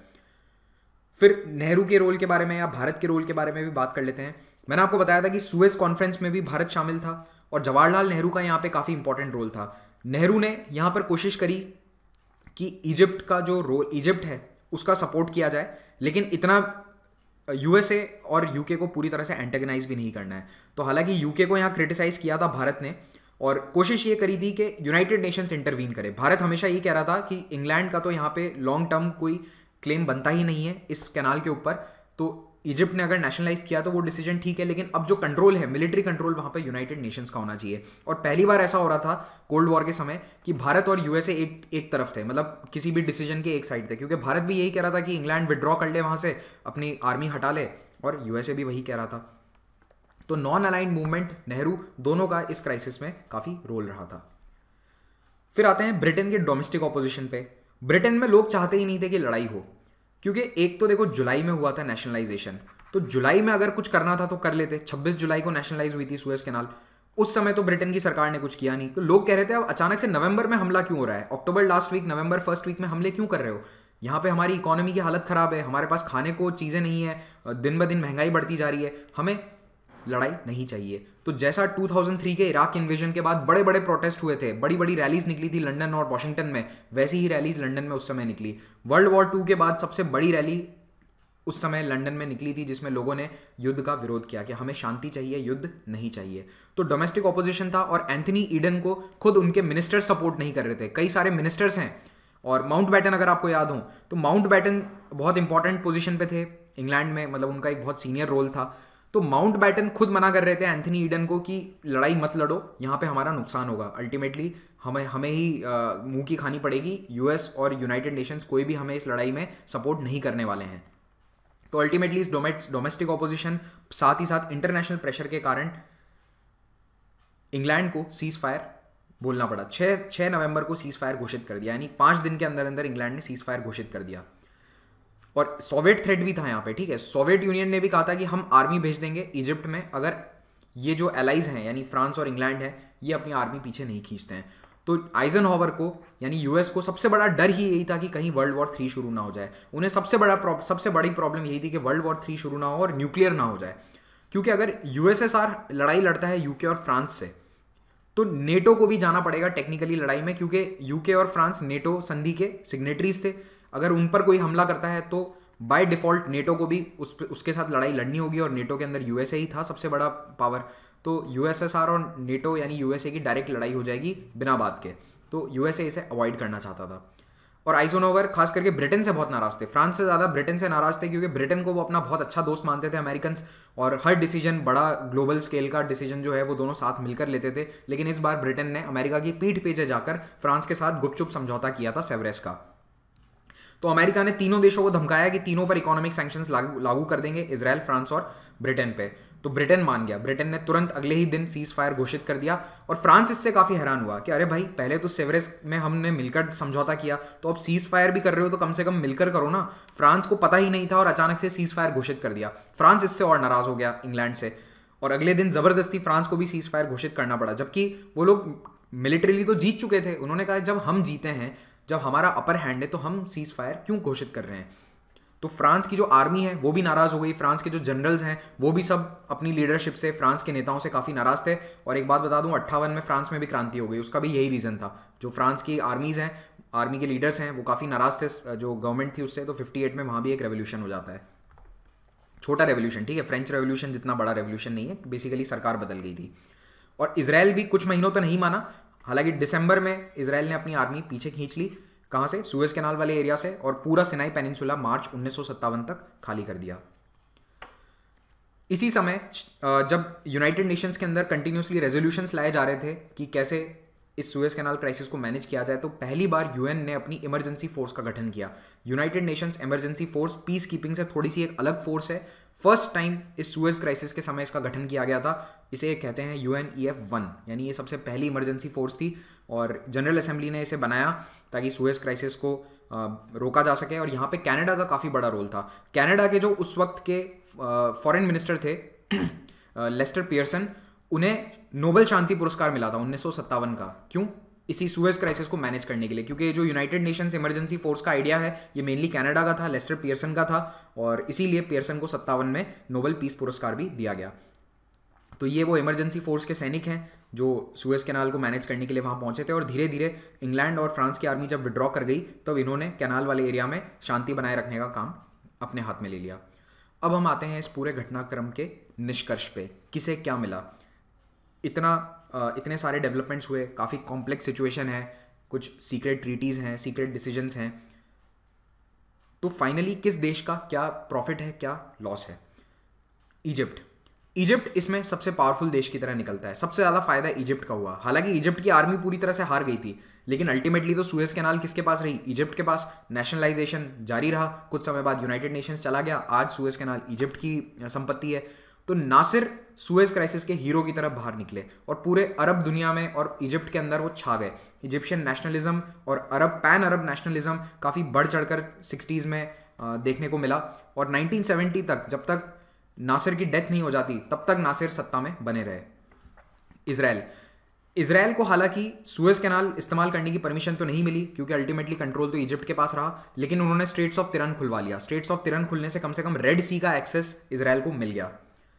फिर नेहरू के रोल के बारे में या भारत के रोल के बारे में भी बात कर लेते हैं। मैंने आपको बताया था कि सुएज कॉन्फ्रेंस में भी भारत शामिल था और जवाहरलाल नेहरू का यहाँ पे काफ़ी इंपॉर्टेंट रोल था। नेहरू ने यहाँ पर कोशिश करी कि इजिप्ट का जो रोल इजिप्ट है उसका सपोर्ट किया जाए, लेकिन इतना यूएसए और यूके को पूरी तरह से एंटेगनाइज भी नहीं करना है। तो हालांकि यूके को यहाँ क्रिटिसाइज किया था भारत ने और कोशिश ये करी थी कि यूनाइटेड नेशंस इंटरवीन करे। भारत हमेशा ये कह रहा था कि इंग्लैंड का तो यहाँ पे लॉन्ग टर्म कोई क्लेम बनता ही नहीं है इस कैनाल के ऊपर, तो इजिप्ट ने अगर नेशनलाइज किया तो वो डिसीजन ठीक है, लेकिन अब जो कंट्रोल है मिलिट्री कंट्रोल वहाँ पे यूनाइटेड नेशंस का होना चाहिए। और पहली बार ऐसा हो रहा था कोल्ड वॉर के समय कि भारत और यूएसए एक एक तरफ थे, मतलब किसी भी डिसीजन के एक साइड थे, क्योंकि भारत भी यही कह रहा था कि इंग्लैंड विड्रॉ कर ले वहाँ से, अपनी आर्मी हटा ले, और यूएसए भी वही कह रहा था। तो नॉन अलाइंड मूवमेंट, नेहरू दोनों का इस क्राइसिस में काफ़ी रोल रहा था। फिर आते हैं ब्रिटेन के डोमेस्टिक ऑपोजिशन पे। ब्रिटेन में लोग चाहते ही नहीं थे कि लड़ाई हो, क्योंकि एक तो देखो जुलाई में हुआ था नेशनलाइजेशन, तो जुलाई में अगर कुछ करना था तो कर लेते। छब्बीस जुलाई को नेशनलाइज हुई थी सुएज कैनाल, उस समय तो ब्रिटेन की सरकार ने कुछ किया नहीं। तो लोग कह रहे थे अब अचानक से नवंबर में हमला क्यों हो रहा है, October last week November first week में हमले क्यों कर रहे हो, यहाँ पे हमारी इकोनॉमी की हालत खराब है, हमारे पास खाने को चीज़ें नहीं है, दिन ब दिन महंगाई बढ़ती जा रही है, हमें लड़ाई नहीं चाहिए। तो जैसा दो हज़ार तीन के इराक इन्वेजन के बाद बड़े बड़े प्रोटेस्ट हुए थे, बड़ी बड़ी रैलीज निकली थी लंदन और वॉशिंगटन में, वैसी ही रैलीज लंदन में उस समय निकली। वर्ल्ड वॉर टू के बाद सबसे बड़ी रैली उस समय लंदन में निकली थी, जिसमें लोगों ने युद्ध का विरोध किया कि हमें शांति चाहिए, युद्ध नहीं चाहिए। तो डोमेस्टिक ऑपोजिशन था और एंथनी ईडन को खुद उनके मिनिस्टर्स सपोर्ट नहीं कर रहे थे। कई सारे मिनिस्टर्स हैं, और माउंट बैटन अगर आपको याद हो तो माउंट बैटन बहुत इंपॉर्टेंट पोजीशन पे थे इंग्लैंड में, मतलब उनका एक बहुत सीनियर रोल था। तो माउंट बैटन खुद मना कर रहे थे एंथनी ईडन को कि लड़ाई मत लड़ो, यहाँ पे हमारा नुकसान होगा, अल्टीमेटली हमें हमें ही मुंह की खानी पड़ेगी, यूएस और यूनाइटेड नेशंस कोई भी हमें इस लड़ाई में सपोर्ट नहीं करने वाले हैं। तो अल्टीमेटली इस डोमेस्टिक ऑपोजिशन साथ ही साथ इंटरनेशनल प्रेशर के कारण इंग्लैंड को सीज फायर बोलना पड़ा। छः छः नवंबर को सीज फायर घोषित कर दिया, यानी पाँच दिन के अंदर अंदर इंग्लैंड ने सीज फायर घोषित कर दिया। और सोवियत थ्रेट भी था यहाँ पे, ठीक है, सोवियत यूनियन ने भी कहा था कि हम आर्मी भेज देंगे इजिप्ट में अगर ये जो एलाइज हैं यानी फ्रांस और इंग्लैंड है ये अपनी आर्मी पीछे नहीं खींचते हैं। तो आइजनहोवर को यानी यूएस को सबसे बड़ा डर ही यही था कि कहीं वर्ल्ड वॉर थ्री शुरू ना हो जाए। उन्हें सबसे बड़ा सबसे बड़ी प्रॉब्लम यही थी कि वर्ल्ड वॉर थ्री शुरू ना हो और न्यूक्लियर ना हो जाए, क्योंकि अगर यूएसएसआर लड़ाई लड़ता है यूके और फ्रांस से तो नेटो को भी जाना पड़ेगा टेक्निकली लड़ाई में, क्योंकि यूके और फ्रांस नेटो संधि के सिग्नेटरीज थे। अगर उन पर कोई हमला करता है तो बाय डिफॉल्ट नेटो को भी उस उसके साथ लड़ाई लड़नी होगी, और नेटो के अंदर यूएसए ही था सबसे बड़ा पावर। तो यूएसएसआर और नेटो यानी यूएसए की डायरेक्ट लड़ाई हो जाएगी बिना बात के, तो यूएसए इसे अवॉइड करना चाहता था। और आइजनहोवर खास करके ब्रिटेन से बहुत नाराज थे, फ्रांस से ज़्यादा ब्रिटेन से नाराज थे, क्योंकि ब्रिटेन को वो अपना बहुत अच्छा दोस्त मानते थे अमेरिकन, और हर डिसीजन बड़ा ग्लोबल स्केल का डिसीजन जो है वो दोनों साथ मिलकर लेते थे। लेकिन इस बार ब्रिटेन ने अमेरिका की पीठ पीछे जाकर फ्रांस के साथ गुपचुप समझौता किया था सेवरेस का। तो अमेरिका ने तीनों देशों को धमकाया कि तीनों पर इकोनॉमिक सैंक्शंस लागू लागू कर देंगे, इजराइल, फ्रांस और ब्रिटेन पे। तो ब्रिटेन मान गया, ब्रिटेन ने तुरंत अगले ही दिन सीज फायर घोषित कर दिया। और फ्रांस इससे काफ़ी हैरान हुआ कि अरे भाई पहले तो सेवरेस में हमने मिलकर समझौता किया, तो अब सीज फायर भी कर रहे हो तो कम से कम मिलकर करो ना। फ्रांस को पता ही नहीं था और अचानक से सीज फायर घोषित कर दिया। फ्रांस इससे और नाराज हो गया इंग्लैंड से, और अगले दिन ज़बरदस्ती फ्रांस को भी सीज फायर घोषित करना पड़ा, जबकि वो लोग मिलिट्रीली तो जीत चुके थे। उन्होंने कहा जब हम जीते हैं, जब हमारा अपर हैंड है, तो हम सीज फायर क्यों घोषित कर रहे हैं। तो फ्रांस की जो आर्मी है वो भी नाराज़ हो गई, फ्रांस के जो जनरल्स हैं वो भी सब अपनी लीडरशिप से, फ्रांस के नेताओं से काफ़ी नाराज़ थे। और एक बात बता दूं, अट्ठावन में फ्रांस में भी क्रांति हो गई, उसका भी यही रीज़न था। जो फ्रांस की आर्मीज़ हैं, आर्मी के लीडर्स हैं, वो काफ़ी नाराज़ थे जो गवर्नमेंट थी उससे। तो अट्ठावन में वहाँ भी एक रेवोल्यूशन हो जाता है, छोटा रेवोल्यूशन, ठीक है, फ्रेंच रेवोल्यूशन जितना बड़ा रेवोल्यूशन नहीं है, बेसिकली सरकार बदल गई थी। और इजराइल भी कुछ महीनों तो नहीं माना, हालांकि दिसंबर में इजराइल ने अपनी आर्मी पीछे खींच ली, कहाँ से, सुएज कैनाल वाले एरिया से, और पूरा सिनाई पेनिनसुला मार्च उन्नीस सौ सत्तावन तक खाली कर दिया। इसी समय जब यूनाइटेड नेशंस के अंदर कंटिन्यूसली रेजोल्यूशंस लाए जा रहे थे कि कैसे इस सुएज कैनाल क्राइसिस को मैनेज किया जाए, तो पहली बार यूएन ने अपनी इमरजेंसी फोर्स का गठन किया। United Nations emergency force peace keeping से थोड़ी सी एक अलग फोर्स है। फर्स्ट टाइम इस सुएज क्राइसिस के समय इसका गठन किया गया था। इसे कहते हैं U N E F one, यानी ये सबसे पहली इमरजेंसी फोर्स थी, और जनरल असेंबली ने इसे बनाया ताकि सुएज क्राइसिस को आ, रोका जा सके। और यहाँ पे कनाडा का काफ़ी बड़ा रोल था। कनाडा के जो उस वक्त के फॉरेन मिनिस्टर थे लेस्टर पियर्सन, उन्हें नोबेल शांति पुरस्कार मिला था उन्नीस सौ सत्तावन का। क्यों? इसी सुएज क्राइसिस को मैनेज करने के लिए, क्योंकि ये जो यूनाइटेड नेशंस इमरजेंसी फोर्स का आइडिया है ये मेनली कनाडा का था, लेस्टर पियर्सन का था, और इसीलिए पियर्सन को सत्तावन में नोबेल पीस पुरस्कार भी दिया गया। तो ये वो इमरजेंसी फोर्स के सैनिक हैं जो सुएज कैनाल को मैनेज करने के लिए वहाँ पहुंचे थे, और धीरे धीरे इंग्लैंड और फ्रांस की आर्मी जब विड्रॉ कर गई तब इन्होंने कैनाल वाले एरिया में शांति बनाए रखने का काम अपने हाथ में ले लिया। अब हम आते हैं इस पूरे घटनाक्रम के निष्कर्ष पे, किसे क्या मिला। इतना इतने सारे डेवलपमेंट्स हुए, काफ़ी कॉम्प्लेक्स सिचुएशन है, कुछ सीक्रेट ट्रीटीज़ हैं, सीक्रेट डिसीजंस हैं, तो फाइनली किस देश का क्या प्रॉफिट है, क्या लॉस है? इजिप्ट। इजिप्ट इसमें सबसे पावरफुल देश की तरह निकलता है, सबसे ज़्यादा फायदा इजिप्ट का हुआ। हालांकि इजिप्ट की आर्मी पूरी तरह से हार गई थी, लेकिन अल्टीमेटली तो सुएज कैनाल किसके पास रही? इजिप्ट के पास। नेशनलाइजेशन जारी रहा, कुछ समय बाद यूनाइटेड नेशंस चला गया, आज सुएज कैनाल इजिप्ट की संपत्ति है। तो नासिर सुएज क्राइसिस के हीरो की तरफ बाहर निकले और पूरे अरब दुनिया में और इजिप्ट के अंदर वो छा गए। इजिप्शियन नेशनलिज्म और अरब पैन अरब नेशनलिज्म काफ़ी बढ़ चढ़कर सिक्सटीज़ में देखने को मिला, और नाइनटीन सेवेंटी तक, जब तक नासिर की डेथ नहीं हो जाती तब तक नासिर सत्ता में बने रहे। इजराइल। इजराइल को हालांकि सुएज कैनाल इस्तेमाल करने की परमिशन तो नहीं मिली, क्योंकि अल्टीमेटली कंट्रोल तो इजिप्ट के पास रहा, लेकिन उन्होंने स्ट्रेट्स ऑफ तिरन खुलवा लिया। स्ट्रेट्स ऑफ तिरन खुलने से कम से कम रेड सी का एक्सेस इजराइल को मिल गया।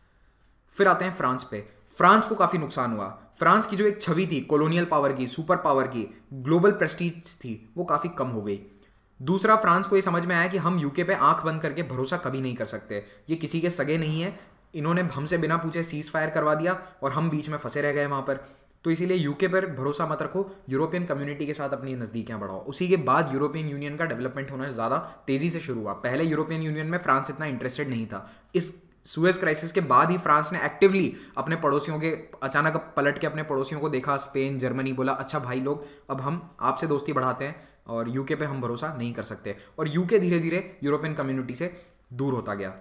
फिर आते हैं फ्रांस पे। फ्रांस को काफ़ी नुकसान हुआ। फ्रांस की जो एक छवि थी कॉलोनियल पावर की, सुपर पावर की, ग्लोबल प्रेस्टीज थी, वो काफ़ी कम हो गई। दूसरा, फ्रांस को ये समझ में आया कि हम यूके पे आंख बंद करके भरोसा कभी नहीं कर सकते, ये किसी के सगे नहीं है, इन्होंने हमसे बिना पूछे सीज फायर करवा दिया और हम बीच में फंसे रह गए वहाँ पर। तो इसीलिए यूके पर भरोसा मत रखो, यूरोपियन कम्युनिटी के साथ अपनी नज़दीकियाँ बढ़ाओ। उसी के बाद यूरोपियन यूनियन का डेवलपमेंट होना ज़्यादा तेज़ी से शुरू हुआ। पहले यूरोपियन यूनियन में फ्रांस इतना इंटरेस्टेड नहीं था। इस सुएज क्राइसिस के बाद ही फ्रांस ने एक्टिवली अपने पड़ोसियों के, अचानक पलट के अपने पड़ोसियों को देखा, स्पेन, जर्मनी, बोला अच्छा भाई लोग अब हम आपसे दोस्ती बढ़ाते हैं और यूके पे हम भरोसा नहीं कर सकते, और यूके धीरे धीरे यूरोपियन कम्युनिटी से दूर होता गया।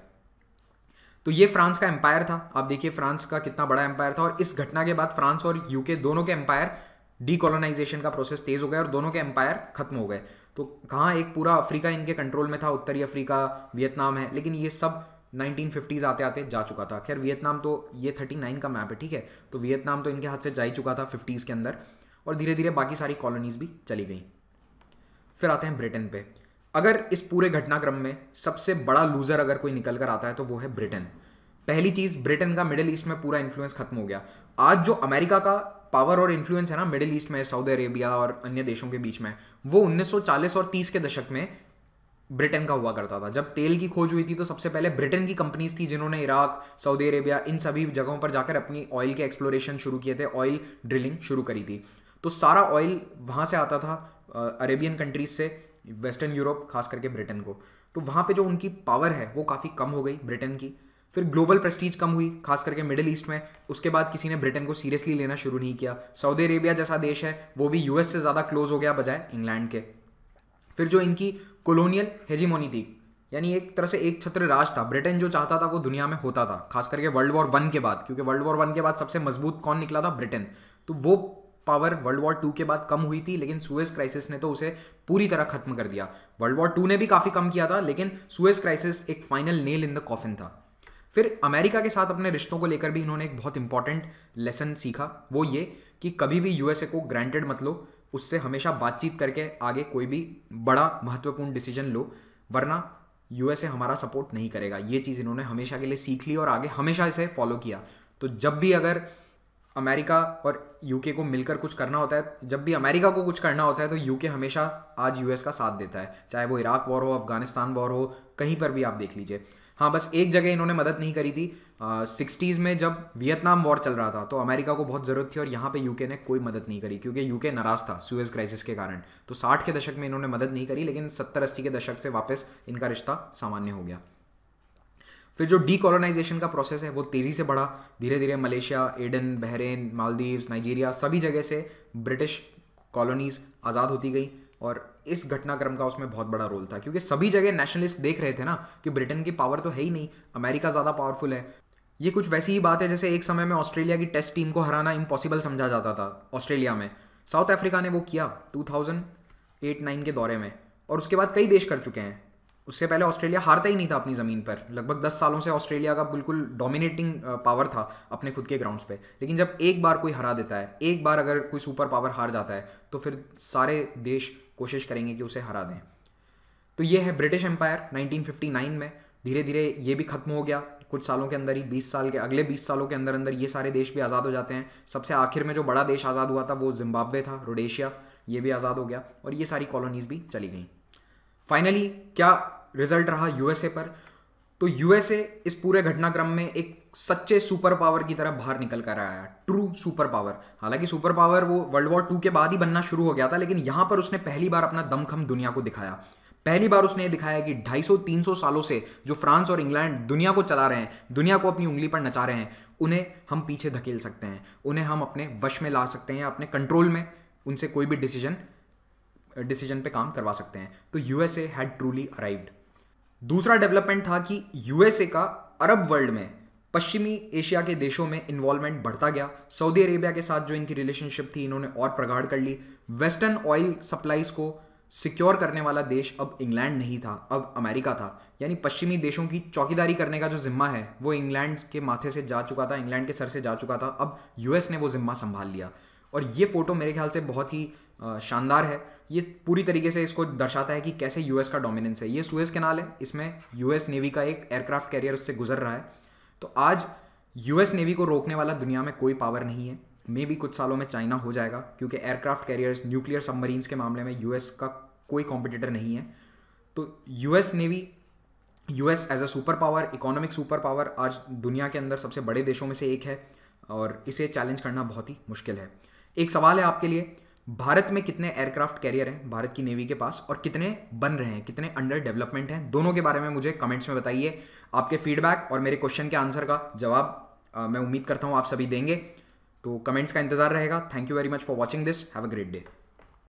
तो ये फ्रांस का एम्पायर था। आप देखिए फ्रांस का कितना बड़ा एम्पायर था, और इस घटना के बाद फ्रांस और यूके दोनों के एम्पायर, डीकोलोनाइजेशन का प्रोसेस तेज हो गया और दोनों के एम्पायर खत्म हो गए। तो कहाँ एक पूरा अफ्रीका इनके कंट्रोल में था, उत्तरी अफ्रीका, वियतनाम है, लेकिन ये सब नाइनटीन फिफ्टीज़ आते आते जा चुका था। खैर वियतनाम तो ये थर्टी नाइन का मैप है, ठीक है, तो वियतनाम तो इनके हाथ से जा ही चुका था फिफ्टीज़ के अंदर, और धीरे धीरे बाकी सारी कॉलोनीज भी चली गई। फिर आते हैं ब्रिटेन पे। अगर इस पूरे घटनाक्रम में सबसे बड़ा लूजर अगर कोई निकल कर आता है तो वो है ब्रिटेन। पहली चीज़, ब्रिटेन का मिडिल ईस्ट में पूरा इन्फ्लुएंस खत्म हो गया। आज जो अमेरिका का पावर और इन्फ्लुएंस है ना मिडिल ईस्ट में, सऊदी अरेबिया और अन्य देशों के बीच में, वो उन्नीस सौ चालीस और तीस के दशक में ब्रिटेन का हुआ करता था। जब तेल की खोज हुई थी तो सबसे पहले ब्रिटेन की कंपनीज थी जिन्होंने इराक, सऊदी अरेबिया, इन सभी जगहों पर जाकर अपनी ऑयल के एक्सप्लोरेशन शुरू किए थे, ऑयल ड्रिलिंग शुरू करी थी। तो सारा ऑयल वहाँ से आता था, अरेबियन कंट्रीज से, वेस्टर्न यूरोप, खास करके ब्रिटेन को। तो वहाँ पे जो उनकी पावर है वो काफ़ी कम हो गई ब्रिटेन की। फिर ग्लोबल प्रेस्टीज कम हुई, खास करके मिडिल ईस्ट में। उसके बाद किसी ने ब्रिटेन को सीरियसली लेना शुरू नहीं किया। सऊदी अरेबिया जैसा देश है वो भी यूएस से ज़्यादा क्लोज हो गया बजाय इंग्लैंड के। फिर जो इनकी कॉलोनियल हेजीमोनी थी, यानी एक तरह से एक छत्र राज था, ब्रिटेन जो चाहता था वो दुनिया में होता था, खास करके वर्ल्ड वॉर वन के बाद, क्योंकि वर्ल्ड वॉर वन के बाद सबसे मजबूत कौन निकला था? ब्रिटेन। तो वो पावर वर्ल्ड वॉर टू के बाद कम हुई थी, लेकिन सुएज क्राइसिस ने तो उसे पूरी तरह खत्म कर दिया। वर्ल्ड वॉर टू ने भी काफ़ी कम किया था, लेकिन सुएज क्राइसिस एक final nail in the coffin था। फिर अमेरिका के साथ अपने रिश्तों को लेकर भी इन्होंने एक बहुत इंपॉर्टेंट लेसन सीखा, वो ये कि कभी भी यूएसए को ग्रांटेड मत लो, उससे हमेशा बातचीत करके आगे कोई भी बड़ा महत्वपूर्ण डिसीजन लो, वरना यूएसए हमारा सपोर्ट नहीं करेगा। ये चीज़ इन्होंने हमेशा के लिए सीख ली और आगे हमेशा इसे फॉलो किया। तो जब भी अगर अमेरिका और यूके को मिलकर कुछ करना होता है, जब भी अमेरिका को कुछ करना होता है तो यूके हमेशा आज यूएस का साथ देता है, चाहे वो इराक वॉर हो, अफगानिस्तान वॉर हो, कहीं पर भी आप देख लीजिए। हाँ, बस एक जगह इन्होंने मदद नहीं करी थी, सिक्सटीज़ में जब वियतनाम वॉर चल रहा था तो अमेरिका को बहुत ज़रूरत थी और यहाँ पे यूके ने कोई मदद नहीं करी, क्योंकि यूके नाराज़ था सुएज क्राइसिस के कारण। तो साठ के दशक में इन्होंने मदद नहीं करी, लेकिन सत्तर अस्सी के दशक से वापस इनका रिश्ता सामान्य हो गया। फिर जो डीकोलोनाइजेशन का प्रोसेस है वो तेज़ी से बढ़ा, धीरे धीरे Malaysia, Aden, Bahrain, Maldives, Nigeria, सभी जगह से ब्रिटिश कॉलोनीज़ आज़ाद होती गई, और इस घटनाक्रम का उसमें बहुत बड़ा रोल था, क्योंकि सभी जगह नेशनलिस्ट देख रहे थे ना कि ब्रिटेन की पावर तो है ही नहीं, अमेरिका ज़्यादा पावरफुल है। ये कुछ वैसी ही बात है जैसे एक समय में ऑस्ट्रेलिया की टेस्ट टीम को हराना इम्पॉसिबल समझा जाता था ऑस्ट्रेलिया में। साउथ अफ्रीका ने वो किया टू थाउजेंड एट नाइन के दौरे में, और उसके बाद कई देश कर चुके हैं। उससे पहले ऑस्ट्रेलिया हारता ही नहीं था अपनी ज़मीन पर। लगभग दस सालों से ऑस्ट्रेलिया का बिल्कुल डोमिनेटिंग पावर था अपने खुद के ग्राउंड्स पे। लेकिन जब एक बार कोई हरा देता है, एक बार अगर कोई सुपर पावर हार जाता है, तो फिर सारे देश कोशिश करेंगे कि उसे हरा दें। तो ये है British empire nineteen fifty nine में। धीरे धीरे ये भी खत्म हो गया कुछ सालों के अंदर ही, बीस साल के अगले बीस सालों के अंदर अंदर ये सारे देश भी आज़ाद हो जाते हैं। सबसे आखिर में जो बड़ा देश आज़ाद हुआ था वो जिम्बाब्वे था, रोडेशिया, ये भी आज़ाद हो गया और ये सारी कॉलोनीज भी चली गई। फाइनली क्या रिजल्ट रहा यूएसए पर? तो यूएसए इस पूरे घटनाक्रम में एक सच्चे सुपर पावर की तरह बाहर निकल कर आया, ट्रू सुपर पावर। हालांकि सुपर पावर वो वर्ल्ड वॉर टू के बाद ही बनना शुरू हो गया था, लेकिन यहां पर उसने पहली बार अपना दमखम दुनिया को दिखाया। पहली बार उसने दिखाया कि ढाई सौ तीन सौ सालों से जो फ्रांस और इंग्लैंड दुनिया को चला रहे हैं, दुनिया को अपनी उंगली पर नचा रहे हैं, उन्हें हम पीछे धकेल सकते हैं, उन्हें हम अपने वश में ला सकते हैं, अपने कंट्रोल में उनसे कोई भी डिसीजन डिसीजन पे काम करवा सकते हैं। तो यूएसए हैड ट्रूली अराइव्ड। दूसरा डेवलपमेंट था कि यूएसए का अरब वर्ल्ड में, पश्चिमी एशिया के देशों में इन्वॉल्वमेंट बढ़ता गया। सऊदी अरेबिया के साथ जो इनकी रिलेशनशिप थी, इन्होंने और प्रगाढ़ कर ली। वेस्टर्न ऑयल सप्लाईज को सिक्योर करने वाला देश अब इंग्लैंड नहीं था, अब अमेरिका था। यानी पश्चिमी देशों की चौकीदारी करने का जो जिम्मा है वो इंग्लैंड के माथे से जा चुका था, इंग्लैंड के सर से जा चुका था। अब यूएस ने वो जिम्मा संभाल लिया। और ये फोटो मेरे ख्याल से बहुत ही शानदार है। ये पूरी तरीके से इसको दर्शाता है कि कैसे यूएस का डोमिनेंस है। ये सुएज कैनाल है, इसमें यूएस नेवी का एक एयरक्राफ्ट कैरियर उससे गुजर रहा है। तो आज यूएस नेवी को रोकने वाला दुनिया में कोई पावर नहीं है। मे भी कुछ सालों में चाइना हो जाएगा, क्योंकि एयरक्राफ्ट कैरियर्स, न्यूक्लियर सबमरीन्स के मामले में यूएस का कोई कॉम्पिटिटर नहीं है। तो US navy, US as a super power, economic super power, आज दुनिया के अंदर सबसे बड़े देशों में से एक है और इसे चैलेंज करना बहुत ही मुश्किल है। एक सवाल है आपके लिए, भारत में कितने एयरक्राफ्ट कैरियर हैं भारत की नेवी के पास और कितने बन रहे हैं, कितने अंडर डेवलपमेंट हैं? दोनों के बारे में मुझे कमेंट्स में बताइए। आपके फीडबैक और मेरे क्वेश्चन के आंसर का जवाब आ, मैं उम्मीद करता हूं आप सभी देंगे। तो कमेंट्स का इंतजार रहेगा। Thank you very much for watching this. Have a great day.